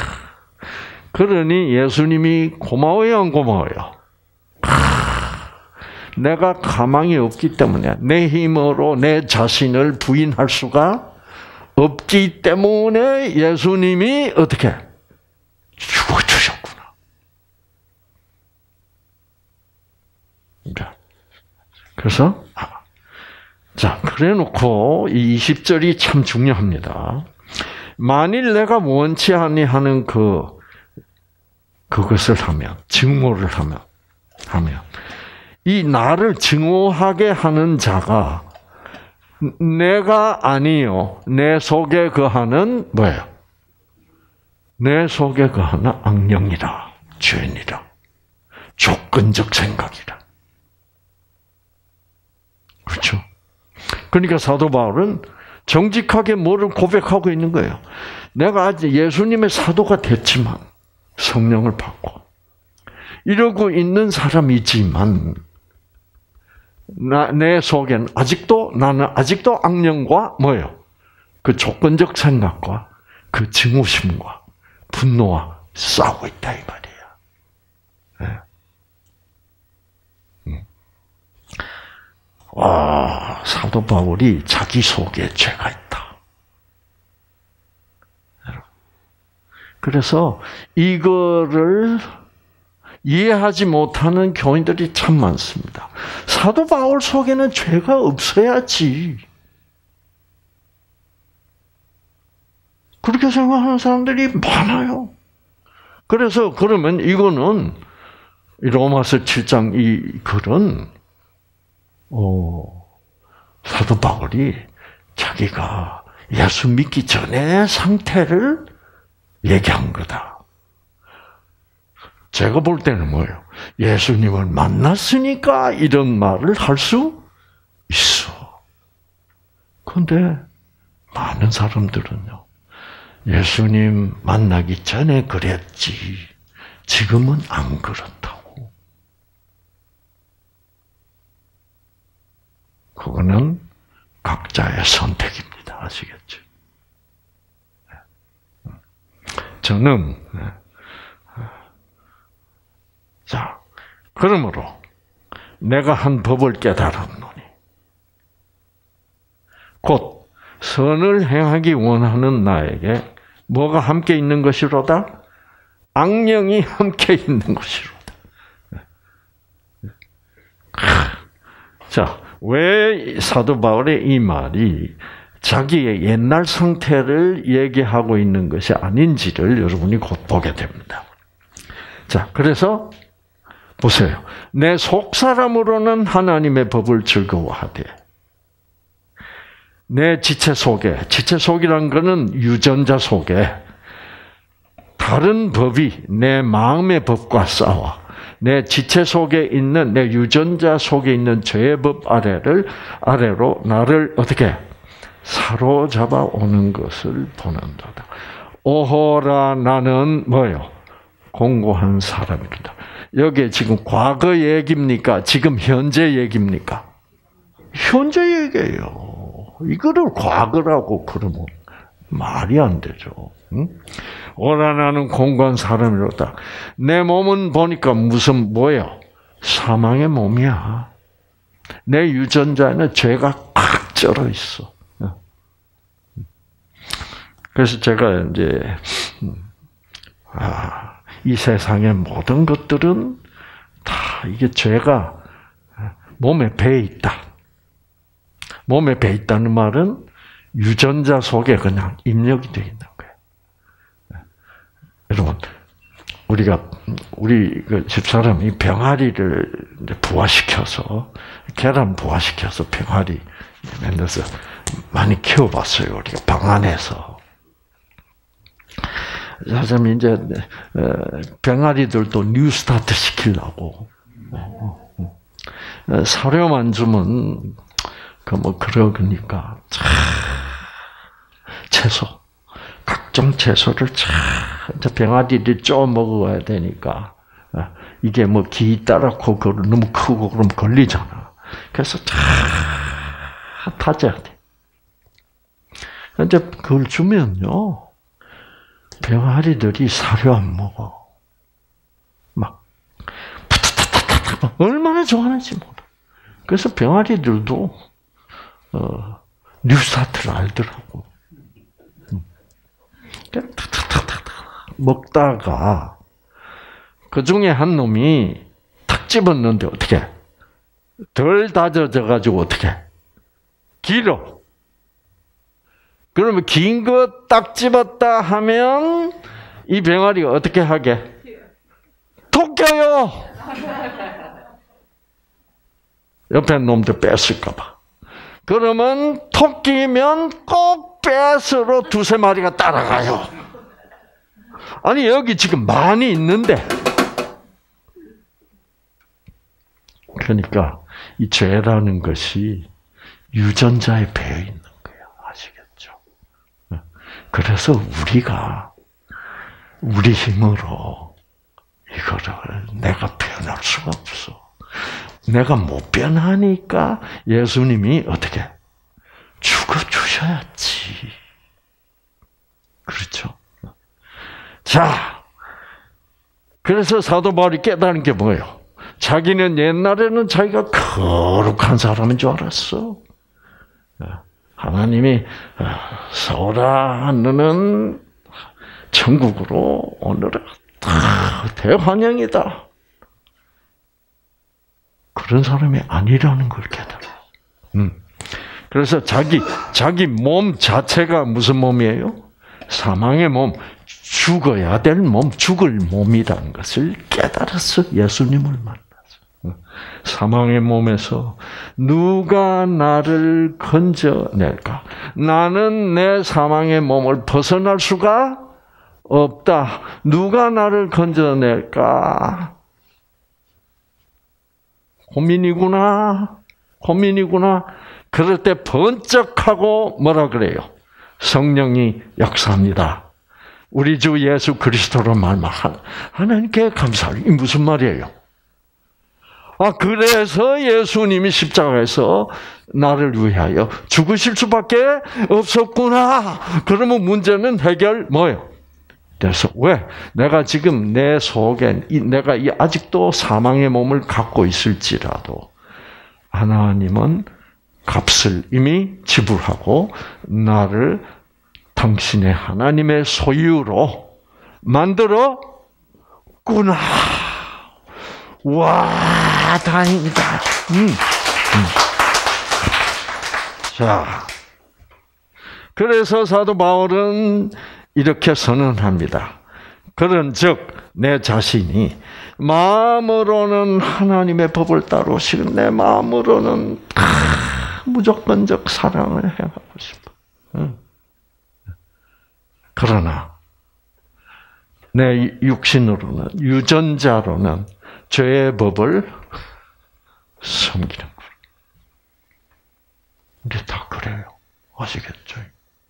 그러니 예수님이 고마워요, 안 고마워요? 내가 가망이 없기 때문에 내 힘으로 내 자신을 부인할 수가 없기 때문에 예수님이 어떻게 죽어주셨구나. 그래서 자, 그래놓고 이 20절이 참 중요합니다. 만일 내가 원치 아니하는 그것을 하면, 증오를 하면 이 나를 증오하게 하는 자가 내가 아니요, 내 속에 거하는 뭐예요? 내 속에 거하는 악령이라, 죄인이라, 조건적 생각이라. 그렇죠? 그러니까 사도 바울은 정직하게 뭐를 고백하고 있는 거예요. 내가 아직 예수님의 사도가 됐지만 성령을 받고 이러고 있는 사람이지만 내 속엔 나는 아직도 악령과 뭐예요? 그 조건적 생각과 그 증오심과 분노와 싸우고 있다 이 말이에요. 네. 와, 사도 바울이 자기 속에 죄가 있다. 그래서 이거를 이해하지 못하는 교인들이 참 많습니다. 사도 바울 속에는 죄가 없어야지. 그렇게 생각하는 사람들이 많아요. 그래서 그러면 이거는 로마서 7장 이 글은 사도 바울이 자기가 예수 믿기 전의 상태를 얘기한 거다. 제가 볼 때는 뭐예요? 예수님을 만났으니까 이런 말을 할 수 있어. 그런데 많은 사람들은요, 예수님 만나기 전에 그랬지. 지금은 안 그렇다고. 그거는 각자의 선택입니다. 아시겠죠? 저는 자, 그러므로 내가 한 법을 깨달았노니 곧 선을 행하기 원하는 나에게 뭐가 함께 있는 것이로다? 악령이 함께 있는 것이로다. 자, 왜 사도 바울의 이 말이 자기의 옛날 상태를 얘기하고 있는 것이 아닌지를 여러분이 곧 보게 됩니다. 자, 그래서 보세요. 내 속사람으로는 하나님의 법을 즐거워하되 내 지체 속이란 것은 유전자 속에 다른 법이 내 마음의 법과 싸워 내 지체 속에 있는 내 유전자 속에 있는 죄의 법 아래로 나를 어떻게 사로잡아 오는 것을 보는도다. 오호라 나는 뭐요? 공고한 사람이다. 여기에 지금 과거 얘기입니까? 지금 현재 얘기입니까? 현재 얘기예요. 이거를 과거라고 그러면 말이 안 되죠. 응? 오라 나는 공고한 사람이로다. 내 몸은 보니까 무슨 뭐예요? 사망의 몸이야. 내 유전자에는 죄가 꽉 쩔어 있어. 그래서 제가 이제 이 세상의 모든 것들은 다 이게 죄가 몸에 배에 있다. 몸에 배에 있다는 말은 유전자 속에 그냥 입력이 되어 있는 거예요. 여러분, 우리 그 집사람이 병아리를 부화시켜서 계란 부화시켜서 병아리 만들어서 많이 키워봤어요. 우리가 방 안에서. 사실 이제 병아리들도 뉴스타트 시키려고 사료만 주면 그러니까 채소 각종 채소를 병아리들이 쪼 먹어야 되니까 이게 뭐 기 따라고 너무 크고 그럼 걸리잖아. 그래서 타져야 돼. 이제 그걸 주면요. 병아리들이 사료 안 먹어. 막 얼마나 좋아하는지 몰라. 그래서 병아리들도 뉴스타트를 알더라고. 먹다가 그 중에 한 놈이 탁 집었는데 어떻게 덜 다져져 가지고 어떻게 길어. 그러면 긴 거 딱 집었다 하면 이 병아리가 어떻게 하게? 톡 껴요. 옆에 놈들 뺐을까 봐. 그러면 톡 끼면 꼭 뺏으러 두세 마리가 따라가요. 아니 여기 지금 많이 있는데. 그러니까 이 죄라는 것이 유전자에 배어 있는 거예요. 아시겠죠? 그래서 우리가 우리 힘으로 이거를 내가 변할 수가 없어. 내가 못 변하니까 예수님이 어떻게 죽어주셔야지. 그렇죠? 자, 그래서 사도 바울이 깨달은 게 뭐예요? 자기는 옛날에는 자기가 거룩한 사람인 줄 알았어. 하나님이 사울아 너는 천국으로 오늘은 대환영이다. 그런 사람이 아니라는 걸 깨달아. 그래서 자기 몸 자체가 무슨 몸이에요? 사망의 몸, 죽어야 될 몸, 죽을 몸이라는 것을 깨달았어. 예수님을 만나서. 사망의 몸에서 누가 나를 건져낼까? 나는 내 사망의 몸을 벗어날 수가 없다. 누가 나를 건져낼까? 고민이구나. 그럴 때 번쩍하고 뭐라 그래요? 성령이 역사합니다. 우리 주 예수 그리스도로 말마 하나님께 감사를. 이 무슨 말이에요? 그래서 예수님이 십자가에서 나를 위하여 죽으실 수밖에 없었구나. 그러면 문제는 해결 뭐예요? 그래서 왜? 내가 지금 내 속에 내가 아직도 사망의 몸을 갖고 있을지라도 하나님은 값을 이미 지불하고 나를 당신의 하나님의 소유로 만들었구나. 와, 다행이다. 자, 그래서 사도 바울은 이렇게 선언합니다. 그런즉 내 자신이 마음으로는 하나님의 법을 따르시고 내 마음으로는 무조건적 사랑을 행하고 싶어. 그러나 내 육신으로는 유전자로는 죄의 법을 섬기는 거예요. 우리 다 그래요. 아시겠죠?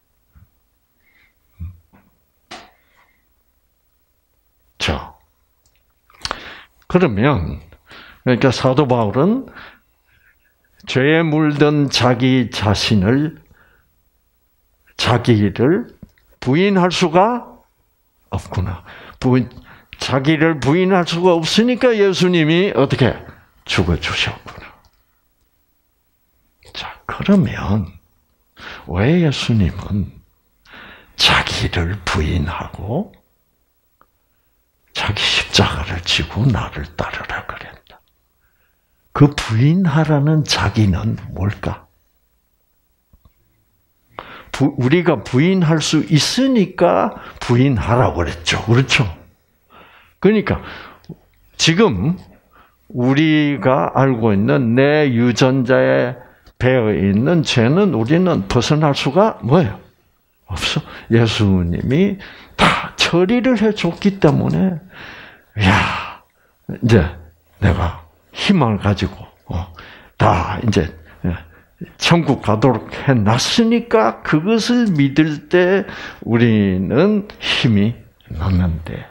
자, 그러면 그러니까 사도 바울은 죄에 물든 자기 자신을 자기를 부인할 수가 없구나. 자기를 부인할 수가 없으니까 예수님이 어떻게 죽어주셨구나. 자, 그러면 왜 예수님은 자기를 부인하고 자기 십자가를 지고 나를 따르라 그랬다. 그 부인하라는 자기는 뭘까? 우리가 부인할 수 있으니까 부인하라고 그랬죠. 그렇죠? 그러니까 지금 우리가 알고 있는 내 유전자에 배어 있는 죄는 우리는 벗어날 수가 뭐예요? 없어. 예수님이 다 처리를 해줬기 때문에, 야, 이제 내가 희망을 가지고 다 이제 천국 가도록 해놨으니까 그것을 믿을 때 우리는 힘이 났는데,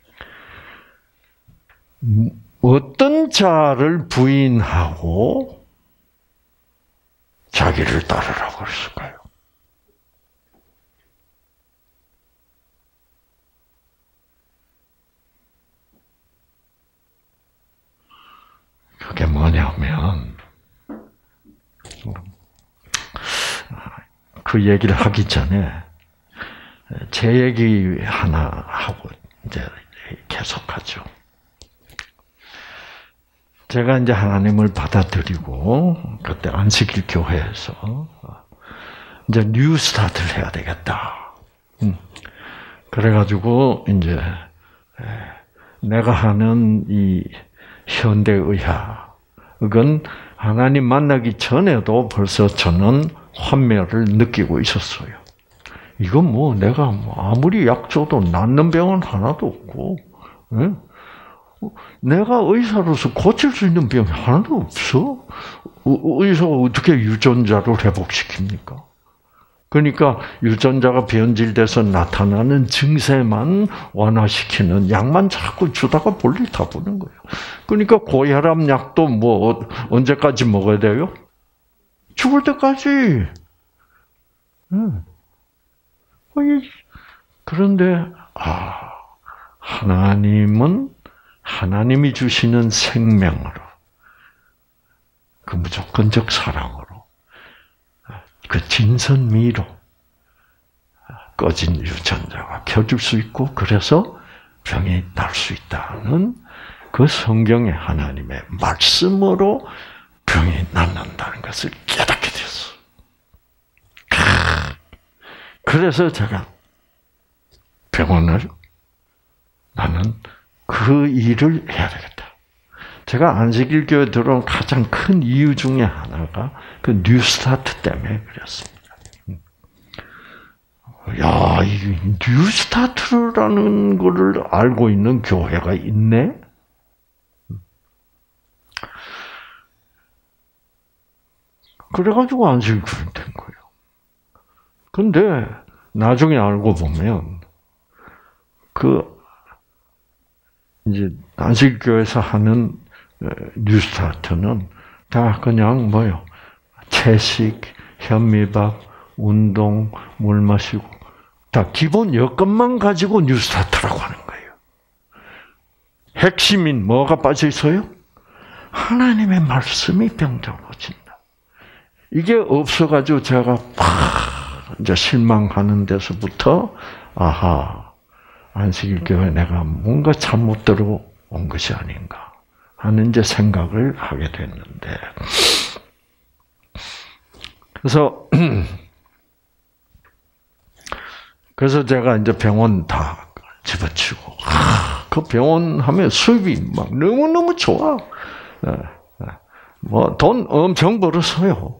어떤 자를 부인하고 자기를 따르라고 했을까요? 그게 뭐냐면, 그 얘기를 하기 전에 제 얘기 하나 하고 이제 계속하죠. 제가 이제 하나님을 받아들이고 그때 안식일 교회에서 이제 뉴 스타트를 해야 되겠다. 그래가지고 이제 내가 하는 이 현대의학은 하나님 만나기 전에도 벌써 저는 환멸을 느끼고 있었어요. 이건 뭐 내가 아무리 약 줘도 낫는 병은 하나도 없고, 내가 의사로서 고칠 수 있는 병이 하나도 없어. 의사가 어떻게 유전자를 회복시킵니까? 그러니까 유전자가 변질돼서 나타나는 증세만 완화시키는 약만 자꾸 주다가 볼일 다 보는 거예요. 그러니까 고혈압 약도 뭐 언제까지 먹어야 돼요? 죽을 때까지. 그런데 하나님은 하나님이 주시는 생명으로, 그 무조건적 사랑으로, 그 진선미로 꺼진 유전자가 켜줄 수 있고, 그래서 병이 날 수 있다는 그 성경의 하나님의 말씀으로 병이 낫는다는 것을 깨닫게 되었어. 그래서 제가 병원을, 나는 그 일을 해야 되겠다. 제가 안식일 교회 들어온 가장 큰 이유 중에 하나가 그 뉴스타트 때문에 그랬습니다. 야, 이 뉴스타트라는 거를 알고 있는 교회가 있네? 그래가지고 안식일 교회 된 거예요. 근데 나중에 알고 보면 이제 안식교에서 하는 뉴스타트는 다 그냥 뭐요? 채식, 현미밥, 운동, 물 마시고 다 기본 여건만 가지고 뉴스타트라고 하는 거예요. 핵심인 뭐가 빠져 있어요? 하나님의 말씀이 병들어 고친다. 이게 없어가지고 제가 이제 실망하는 데서부터 아하, 안식일교회 내가 뭔가 잘못 들어온 것이 아닌가 하는 이제 생각을 하게 됐는데, 그래서 제가 이제 병원 다 집어치고, 그 병원 하면 수입이 막 너무너무 좋아. 뭐 돈 엄청 벌었어요.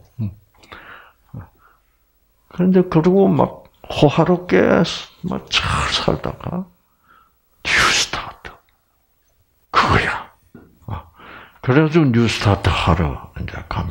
그런데 그러고 막 호화롭게 막 잘 살다가 뉴스타트 그거야. 그래가지고 뉴스타트 하러 이제 가면,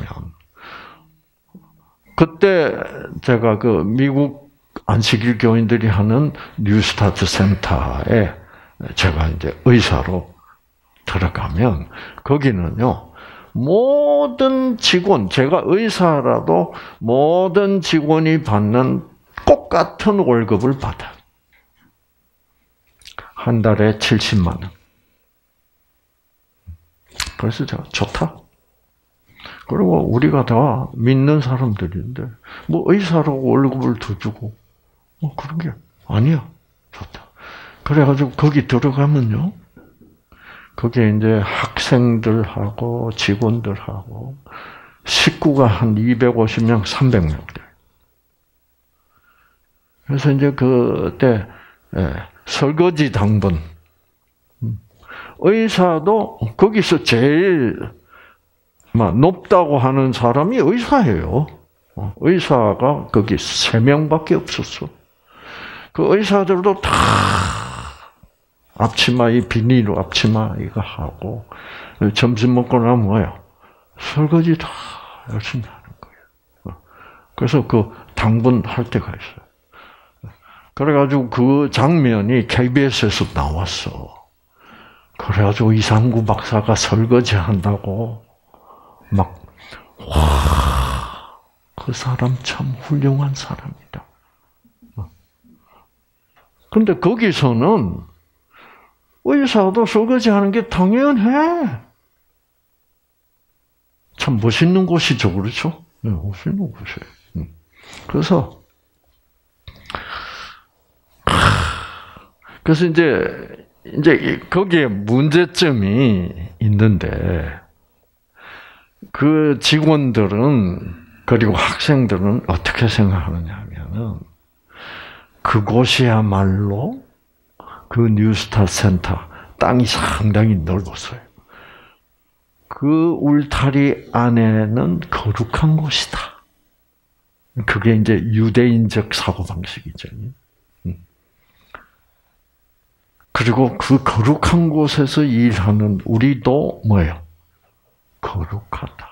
그때 제가 그 미국 안식일 교인들이 하는 뉴스타트 센터에 제가 이제 의사로 들어가면 거기는요, 모든 직원, 제가 의사라도 모든 직원이 받는 똑같은 월급을 받아. 한 달에 70만 원. 그래서 제가 좋다. 그리고 우리가 다 믿는 사람들인데 뭐 의사라고 월급을 더 주고 뭐 그런 게 아니야. 좋다. 그래가지고 거기 들어가면요, 거기에 이제 학생들하고 직원들하고 식구가 한 250명, 300명 돼. 그래서 이제 그때 설거지 당번, 의사도 거기서 제일 높다고 하는 사람이 의사예요. 의사가 거기 3명밖에 없었어. 그 의사들도 다 앞치마, 이 비닐 앞치마 이거 하고, 점심 먹고 나면 뭐예요? 설거지 다 열심히 하는 거예요. 그래서 그 당분할 때가 있어요. 그래가지고 그 장면이 KBS에서 나왔어. 그래가지고 이상구 박사가 설거지 한다고 막, 와, 그 사람 참 훌륭한 사람이다. 근데 거기서는 의사도 설거지 하는 게 당연해. 참 멋있는 곳이죠, 그렇죠? 네, 멋있는 곳이에요. 그래서 이제 거기에 문제점이 있는데, 그 직원들은 그리고 학생들은 어떻게 생각하느냐 하면은, 그곳이야말로 그 뉴스타트 센터 땅이 상당히 넓었어요. 그 울타리 안에는 거룩한 곳이다. 그게 이제 유대인적 사고방식이죠. 그리고 그 거룩한 곳에서 일하는 우리도 뭐예요? 거룩하다.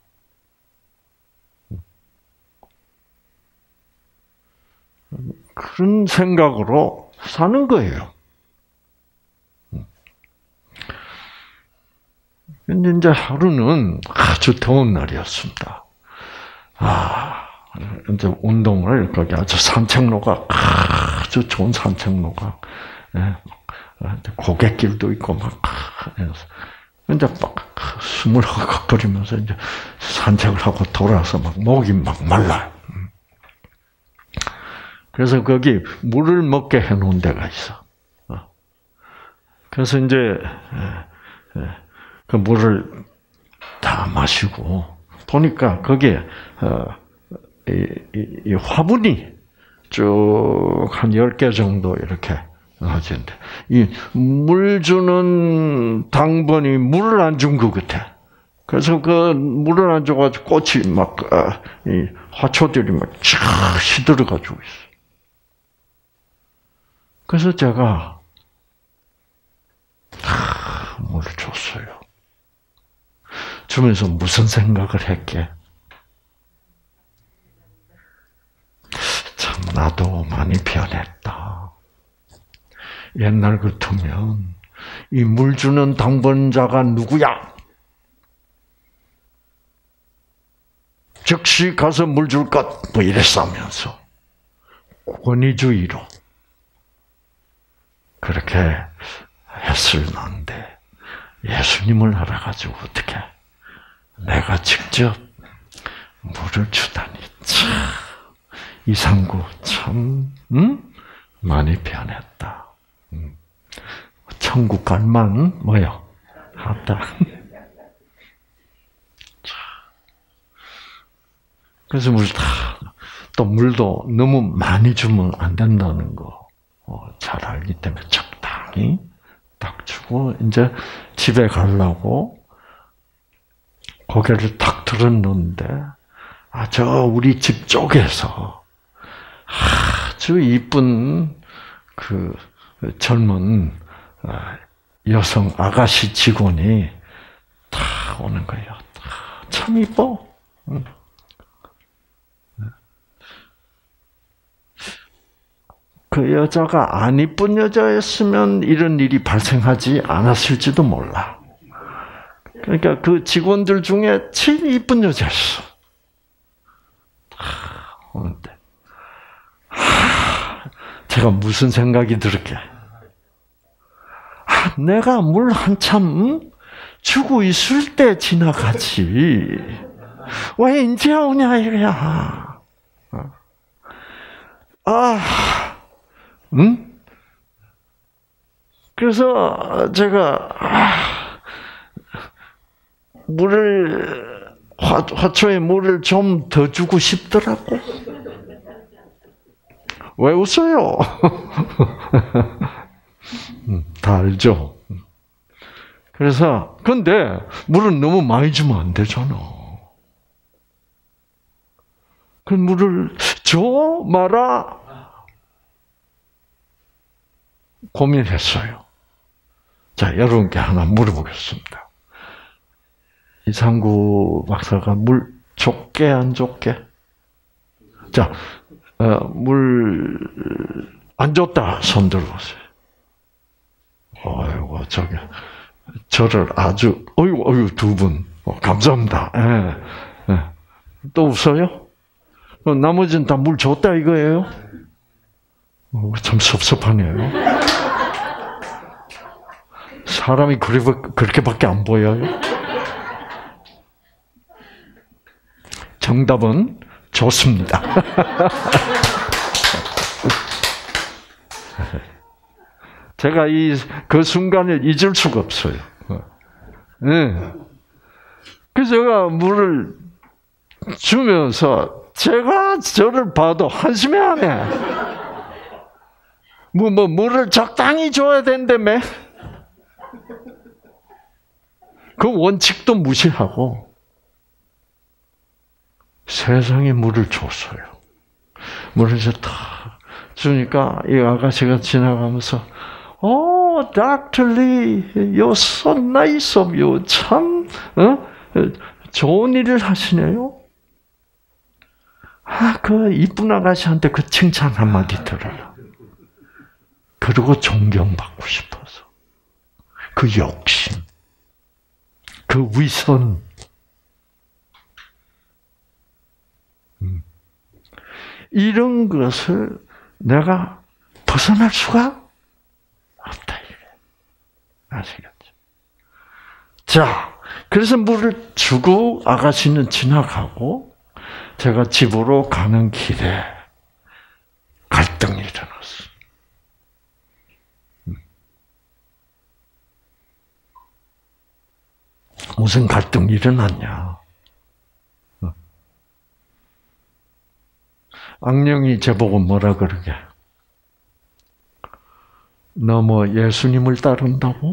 그런 생각으로 사는 거예요. 근데 이제 하루는 아주 더운 날이었습니다. 이제 운동을, 거기 아주 산책로가, 아주 좋은 산책로가, 고갯길도 있고 막, 이제 막 숨을 헉헉거리면서 이제 산책을 하고 돌아서 막 목이 막 말라요. 그래서 거기 물을 먹게 해놓은 데가 있어. 그래서 이제 그 물을 다 마시고 보니까 거기에 이 화분이 쭉 한 10개 정도 이렇게 하는데, 이 물 주는 당번이 물을 안 준 것 같아. 그래서 그 물을 안 줘가지고 꽃이 막, 이 화초들이 막 쫙 시들어가지고 있어. 그래서 제가 물을 줬어요. 주면서 무슨 생각을 했게? 참 나도 많이 변했다. 옛날 같으면 이 물 주는 당번자가 누구야? 즉시 가서 물 줄 것, 뭐 이랬으면서 권위주의로 그렇게 했을는데 예수님을 알아가지고 어떻게 내가 직접 물을 주다니 참 이상구 참 많이 변했다. 천국 갈만 뭐요? 하다. 그래서 또 물도 너무 많이 주면 안 된다는 거 잘 알기 때문에 적당히 딱 주고 이제 집에 가려고 고개를 탁 들었는데 저 우리 집 쪽에서 아주 이쁜 그 젊은 여성 아가씨 직원이 탁 오는 거예요. 참 이뻐. 그 여자가 안 이쁜 여자였으면 이런 일이 발생하지 않았을지도 몰라. 그러니까 그 직원들 중에 제일 이쁜 여자였어. 오는데 제가 무슨 생각이 들었게? 내가 물 한참 주고 있을 때 지나가지. 왜 이제 오냐 이거야. 그래서 제가 물을 화초에 물을 좀 더 주고 싶더라고. 왜 웃어요? 다 알죠. 그래서 근데 물은 너무 많이 주면 안 되잖아. 그 물을 줘 마라 고민했어요. 자, 여러분께 하나 물어보겠습니다. 이상구 박사가 물 줬게 안 줬게? 자, 물 안 줬다 손 들어보세요. 아이고 저를 아주 어이구 두 분 감사합니다. 예, 예. 또 웃어요? 나머지는 다 물 줬다 이거예요? 참 섭섭하네요. 사람이 그렇게밖에 안 보여요? 정답은 좋습니다. 제가 그 순간을 잊을 수가 없어요. 네. 그래서 제가 물을 주면서 제가 저를 봐도 한심해 하네. 물을 적당히 줘야 된다며? 그 원칙도 무시하고 세상에 물을 줬어요. 물을 이제 다 주니까 이 아가씨가 지나가면서 Dr. Lee, you're so nice of you. 참 좋은 일을 하시네요. 그 이쁜 아가씨한테 그 칭찬 한마디 들어라. 그리고 존경받고 싶어서. 그 욕심. 그 위선. 이런 것을 내가 벗어날 수가 없다. 아시겠죠? 자, 그래서 물을 주고 아가씨는 지나가고 제가 집으로 가는 길에 갈등이 일어났어요. 무슨 갈등이 일어났냐? 악령이 저보고 뭐라 그러게? 너 뭐 예수님을 따른다고?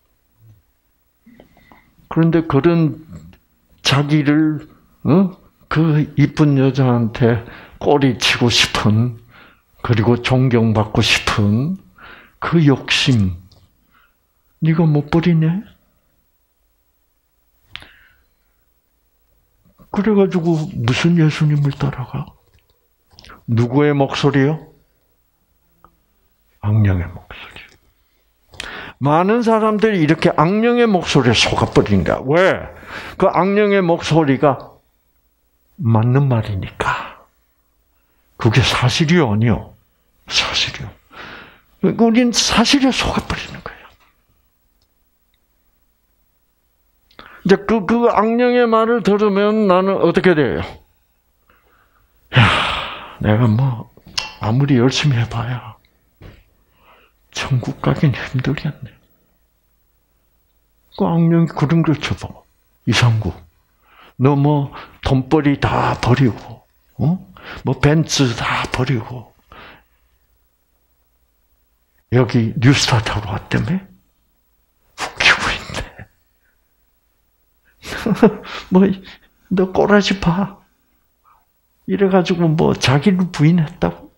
그런데 그런 자기를 그 이쁜 여자한테 꼬리치고 싶은 그리고 존경받고 싶은 그 욕심 네가 못 버리네? 그래가지고 무슨 예수님을 따라가? 누구의 목소리요? 악령의 목소리. 많은 사람들이 이렇게 악령의 목소리에 속아버린 거야. 왜? 그 악령의 목소리가 맞는 말이니까. 그게 사실이요, 아니요? 사실이요. 우린 사실에 속아버리는 거예요. 이제 그 악령의 말을 들으면 나는 어떻게 돼요? 야, 내가 뭐, 아무리 열심히 해봐야 천국 가긴 힘들겠네. 그 악령이 그런 걸 쳐봐. 이상구. 너 뭐, 돈벌이 다 버리고, 뭐, 벤츠 다 버리고, 여기 뉴스타트 하러 왔다며? 웃기고 있네. 뭐, 너 꼬라지 봐. 이래가지고 뭐, 자기를 부인했다고?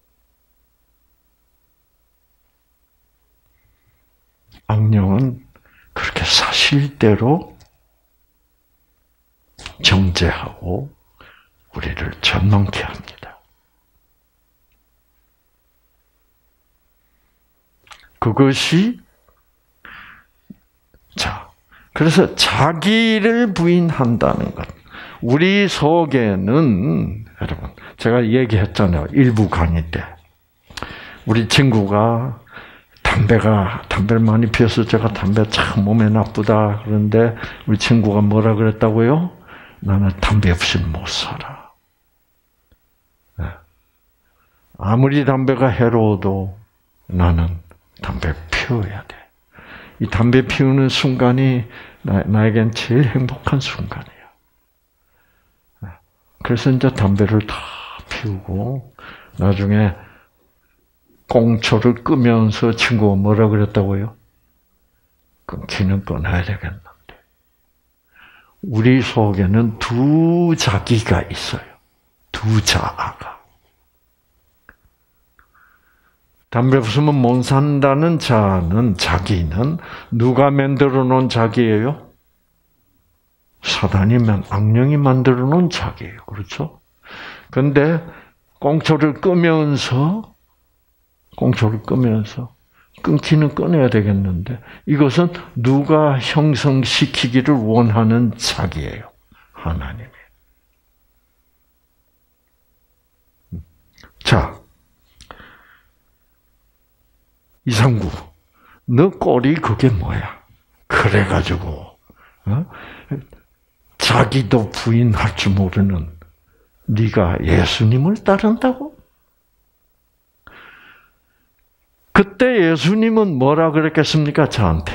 악령은 그렇게 사실대로 정죄하고 우리를 절망케 합니다. 그것이 그래서 자기를 부인한다는 것. 우리 속에는 여러분 제가 얘기했잖아요. 일부 강의 때 우리 친구가 담배를 많이 피워서 제가 담배 참 몸에 나쁘다. 그런데 우리 친구가 뭐라 그랬다고요? 나는 담배 없이 못 살아. 아무리 담배가 해로워도 나는 담배 피워야 돼. 이 담배 피우는 순간이 나에겐 제일 행복한 순간이야. 그래서 이제 담배를 다 피우고 나중에 꽁초를 끄면서 친구가 뭐라 그랬다고요? 끊기는 끊어야 되겠는데. 우리 속에는 두 자기가 있어요. 두 자아가. 담배 없으면 못 산다는 자는 자기는 누가 만들어 놓은 자기예요? 사단이면 악령이 만들어 놓은 자기예요. 그렇죠? 근데 꽁초를 끄면서 끊기는 끊어야 되겠는데 이것은 누가 형성시키기를 원하는 자기예요. 하나님이. 자, 이상구, 너 꼴이 그게 뭐야? 그래가지고 자기도 부인할 줄 모르는 네가 예수님을 따른다고? 그때 예수님은 뭐라 그랬겠습니까? 저한테.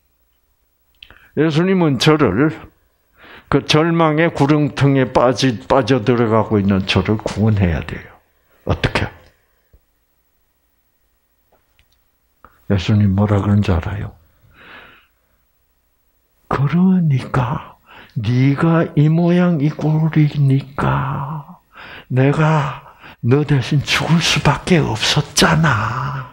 예수님은 저를 그 절망의 구렁텅이에 빠져 들어가고 있는 저를 구원해야 돼요. 어떻게? 예수님 뭐라 그런 줄 알아요? 그러니까 네가 이 모양 이 꼴이니까 내가 너 대신 죽을 수밖에 없었잖아.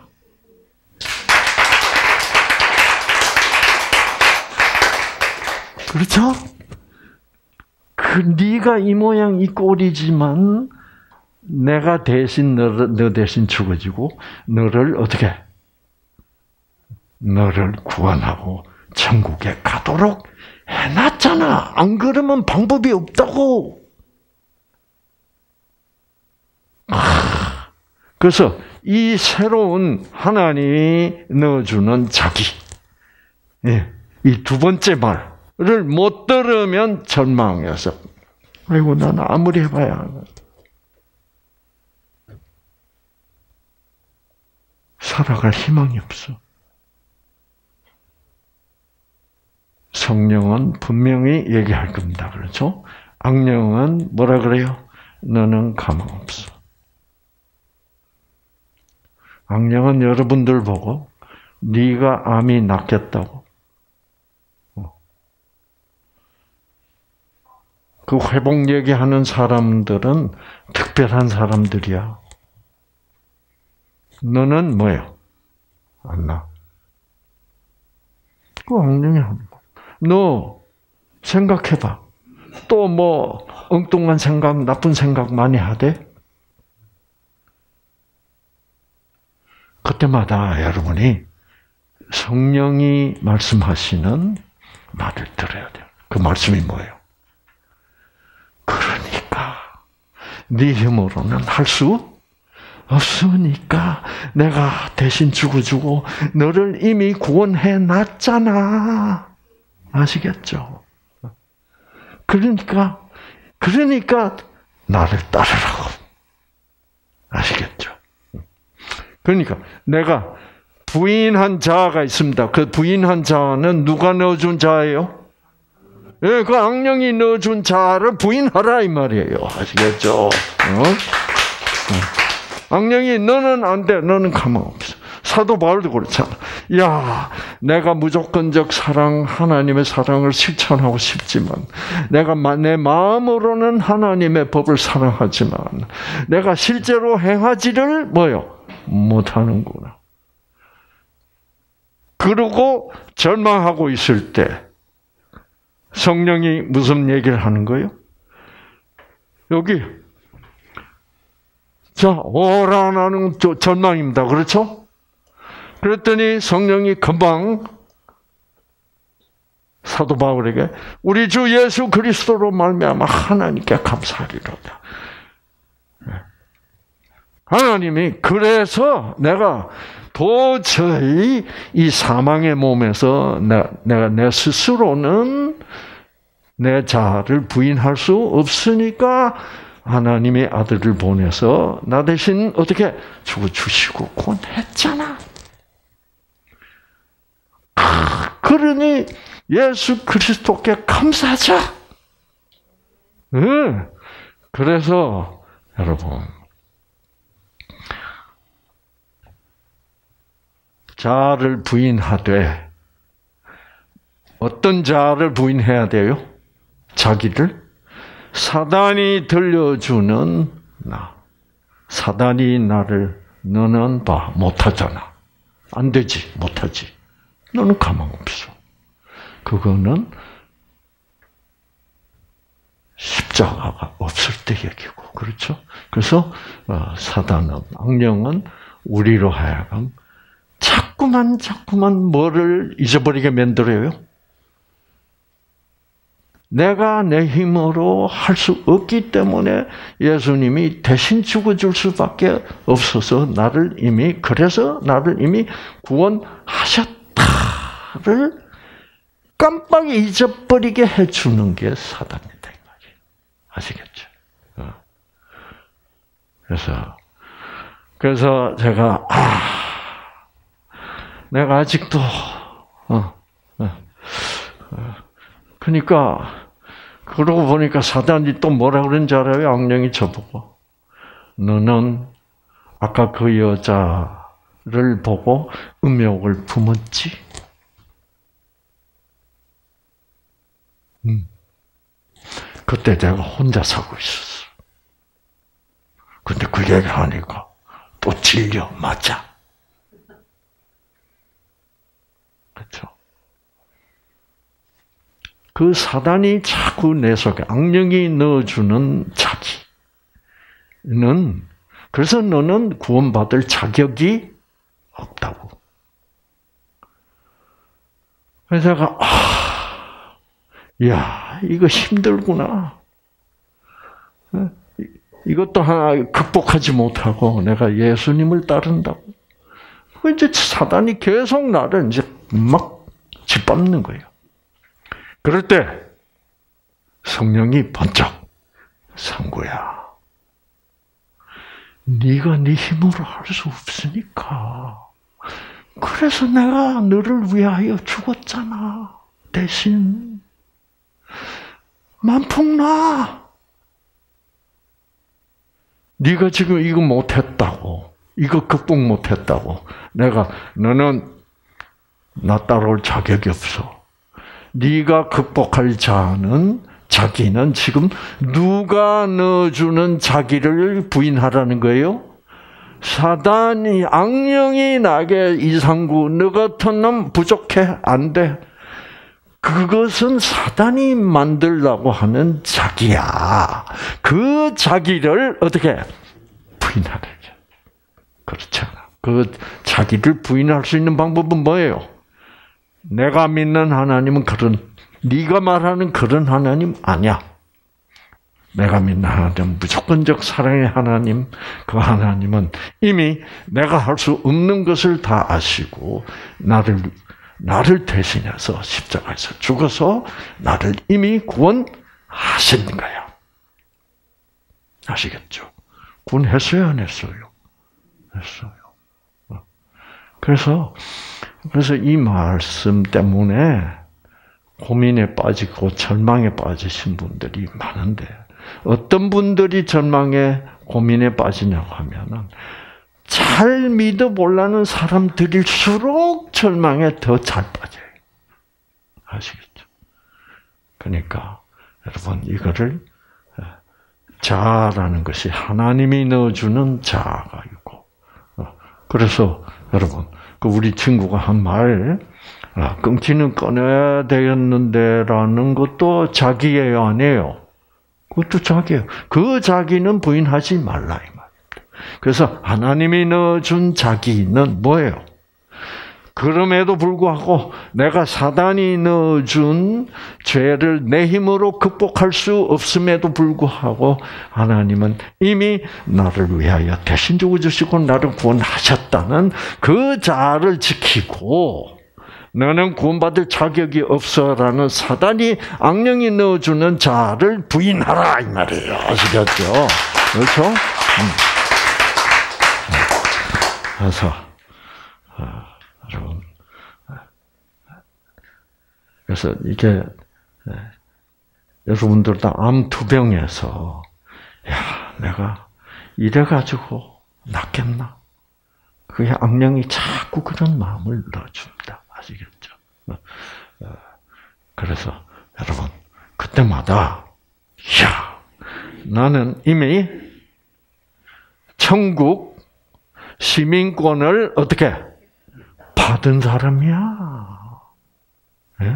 그렇죠? 네가 이 모양 이 꼴이지만 내가 대신 너 대신 죽어지고 너를 어떻게? 너를 구원하고 천국에 가도록 해놨잖아. 안 그러면 방법이 없다고. 그래서 이 새로운 하나님이 넣어주는 자기, 이 두 번째 말을 못 들으면 절망해서, 아이고 난 아무리 해봐야 살아갈 희망이 없어. 성령은 분명히 얘기할 겁니다. 그렇죠? 악령은 뭐라 그래요? 너는 가망 없어. 악령은 여러분들 보고 네가 암이 낫겠다고. 그 회복 얘기하는 사람들은 특별한 사람들이야. 너는 뭐예요? 안 나. 그 악령이 하는 거. 너 생각해봐. 또 뭐 엉뚱한 생각, 나쁜 생각 많이 하대? 그때마다 여러분이 성령이 말씀하시는 말을 들어야 돼요. 그 말씀이 뭐예요? 그러니까 네 힘으로는 할 수 없으니까 내가 대신 죽어주고 너를 이미 구원해 놨잖아. 아시겠죠? 그러니까 나를 따르라고. 아시겠죠? 그러니까 내가 부인한 자가 있습니다. 그 부인한 자는 누가 넣어준 자예요? 예, 그 악령이 넣어준 자를 부인하라 이 말이에요. 아시겠죠? 악령이 너는 안 돼. 너는 가만 없어. 사도 바울도 그렇잖아. 야, 내가 무조건적 사랑, 하나님의 사랑을 실천하고 싶지만, 내가 내 마음으로는 하나님의 법을 사랑하지만, 내가 실제로 행하지를 못하는구나. 그러고 절망하고 있을 때, 성령이 무슨 얘기를 하는 거예요? 여기, 자, 오라 나는 절망입니다. 그렇죠? 그랬더니 성령이 금방 사도 바울에게 우리 주 예수 그리스도로 말미암아 하나님께 감사하리로다. 하나님이 그래서 내가 도저히 이 사망의 몸에서 내가 내 스스로는 내 자아를 부인할 수 없으니까 하나님의 아들을 보내서 나 대신 어떻게 죽어주시고 구원했잖아. 그러니 예수 그리스도께 감사하자. 그래서 여러분 자아를 부인하되 어떤 자아를 부인해야 돼요? 자기를 사단이 들려주는 나. 사단이 나를 너는 못하잖아. 안 되지. 못하지. 너는 가망 없어. 그거는 십자가가 없을 때 얘기고. 그렇죠? 그래서 사단은, 악령은 우리로 하여금 자꾸만 뭐를 잊어버리게 만들어요? 내가 내 힘으로 할 수 없기 때문에 예수님이 대신 죽어줄 수밖에 없어서 그래서 나를 이미 구원하셨다를 깜빡 잊어버리게 해주는 게 사단이다. 이 말이에요. 아시겠죠? 그래서 제가, 내가 아직도, 그러니까, 그러고 보니까 사단이 또 뭐라 그런지 알아요? 악령이 저보고. 너는 아까 그 여자를 보고 음욕을 품었지? 그때 내가 혼자 살고 있었어. 근데 그 얘기를 하니까 또 질려, 맞아. 그렇죠? 그 사단이 자꾸 내 속에 악령이 넣어주는 자기는 그래서 너는 구원받을 자격이 없다고. 그래서 내가 야, 이거 힘들구나. 이것도 하나 극복하지 못하고 내가 예수님을 따른다고. 이제 사단이 계속 나를 이제 막 짓밟는 거예요. 그럴 때 성령이 번쩍 상구야. 네가 네 힘으로 할 수 없으니까. 그래서 내가 너를 위하여 죽었잖아. 대신 만풍나. 네가 지금 이거 못했다고. 이거 극복 못했다고. 너는 나 따라올 자격이 없어. 네가 극복할 자기는 지금 누가 넣어주는 자기를 부인하라는 거예요? 사단이, 악령이 나게 이상구, 너 같은 놈 부족해, 안 돼. 그것은 사단이 만들라고 하는 자기야. 그 자기를 어떻게 부인하라. 그렇지 않아. 그 자기를 부인할 수 있는 방법은 뭐예요? 내가 믿는 하나님은 네가 말하는 그런 하나님 아니야. 내가 믿는 하나님, 무조건적 사랑의 하나님, 그 하나님은 이미 내가 할 수 없는 것을 다 아시고 나를 대신해서 십자가에서 죽어서 나를 이미 구원하신 거야. 아시겠죠? 구원했어요, 안 했어요? 했어요. 그래서 이 말씀 때문에 고민에 빠지고 절망에 빠지신 분들이 많은데, 어떤 분들이 절망에 고민에 빠지냐고 하면은 잘 믿어보려는 사람들일수록 절망에 더 잘 빠져요. 아시겠죠? 그러니까 여러분, 이거를 자아라는 것이 하나님이 넣어주는 자아가 있고, 그래서 여러분, 우리 친구가 한 말, 끊기는 꺼내야 되겠는데라는 것도 자기예요, 아니에요? 그것도 자기예요. 그 자기는 부인하지 말라 이 말입니다. 그래서 하나님이 넣어준 자기는 뭐예요? 그럼에도 불구하고 내가 사단이 넣어준 죄를 내 힘으로 극복할 수 없음에도 불구하고 하나님은 이미 나를 위하여 대신 죽어주시고 나를 구원하셨다는 그 자아를 지키고, 너는 구원받을 자격이 없어라는 사단이 악령이 넣어주는 자아를 부인하라 이 말이에요. 아시겠죠? 그렇죠? 그래서 여러분, 그래서 이게 여러분들 다 암투병에서 내가 이래가지고 낫겠나? 그게 악령이 자꾸 그런 마음을 넣어줍니다. 아시겠죠? 그래서 여러분, 그때마다 나는 이미 천국 시민권을 어떻게 받은 사람이야. 네.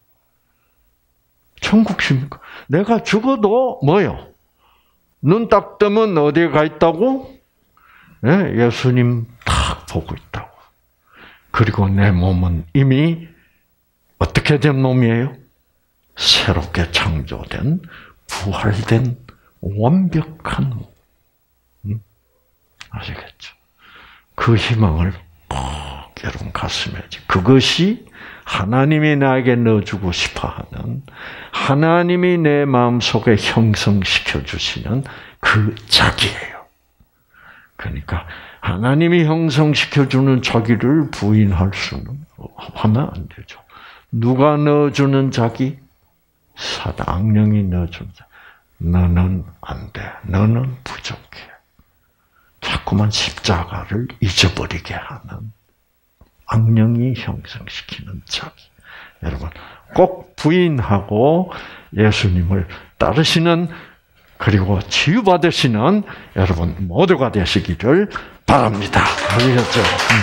천국 시민권. 내가 죽어도 뭐요? 눈 딱 뜨면 어디에 가 있다고? 네, 예수님 딱 보고 있다고. 그리고 내 몸은 이미 어떻게 된 몸이에요? 새롭게 창조된, 부활된 완벽한 몸. 아시겠죠? 그 희망을 꼭 여러분 가슴에, 그것이 하나님이 나에게 넣어주고 싶어하는, 하나님이 내 마음속에 형성시켜 주시는 그 자기예요. 그러니까 하나님이 형성시켜 주는 자기를 부인할 수는 하면 안 되죠. 누가 넣어주는 자기? 사단, 악령이 넣어주는 자기. 너는 안 돼. 너는 부족해. 자꾸만 십자가를 잊어버리게 하는 악령이 형성시키는 자기. 여러분, 꼭 부인하고 예수님을 따르시는, 그리고 치유받으시는 여러분 모두가 되시기를 바랍니다. 아시겠죠?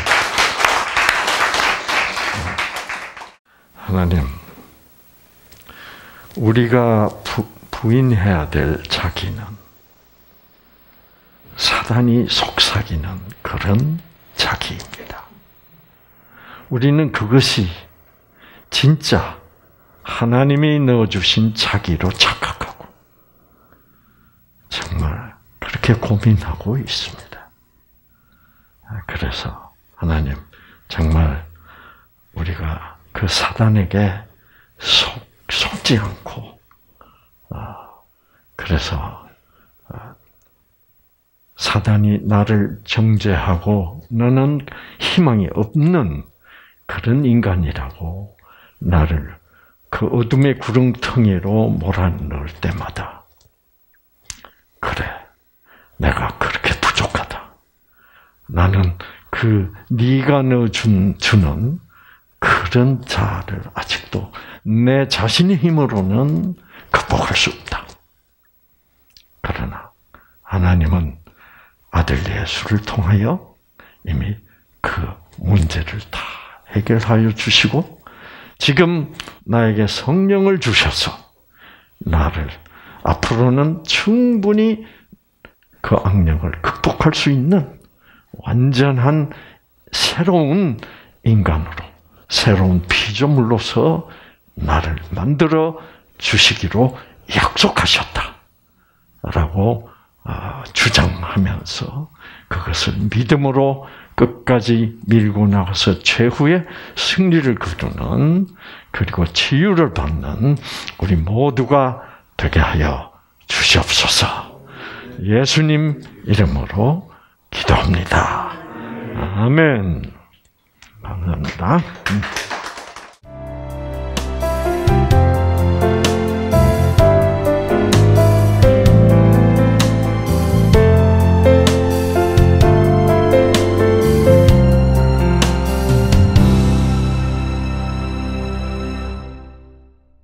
하나님, 우리가 부인해야 될 자기는 사단이 속삭이는 그런 자기입니다. 우리는 그것이 진짜 하나님이 넣어주신 자기로 착각하고 정말 그렇게 고민하고 있습니다. 그래서 하나님, 정말 우리가 그 사단에게 속지 않고, 그래서 사단이 나를 정죄하고 너는 희망이 없는 그런 인간이라고 나를 그 어둠의 구렁텅이로 몰아넣을 때마다, 그래, 내가 그렇게 부족하다. 나는 그 네가 넣어주는 그런 자아를 아직도 내 자신의 힘으로는 극복할 수 없다. 그러나 하나님은 아들 예수를 통하여 이미 그 문제를 다 해결하여 주시고, 지금 나에게 성령을 주셔서 나를 앞으로는 충분히 그 악령을 극복할 수 있는 완전한 새로운 인간으로 새로운 피조물로서 나를 만들어 주시기로 약속하셨다라고 주장하면서 그것을 믿음으로 끝까지 밀고 나가서 최후의 승리를 거두는, 그리고 치유를 받는 우리 모두가 되게 하여 주시옵소서. 예수님 이름으로 기도합니다. 아멘. 감사합니다.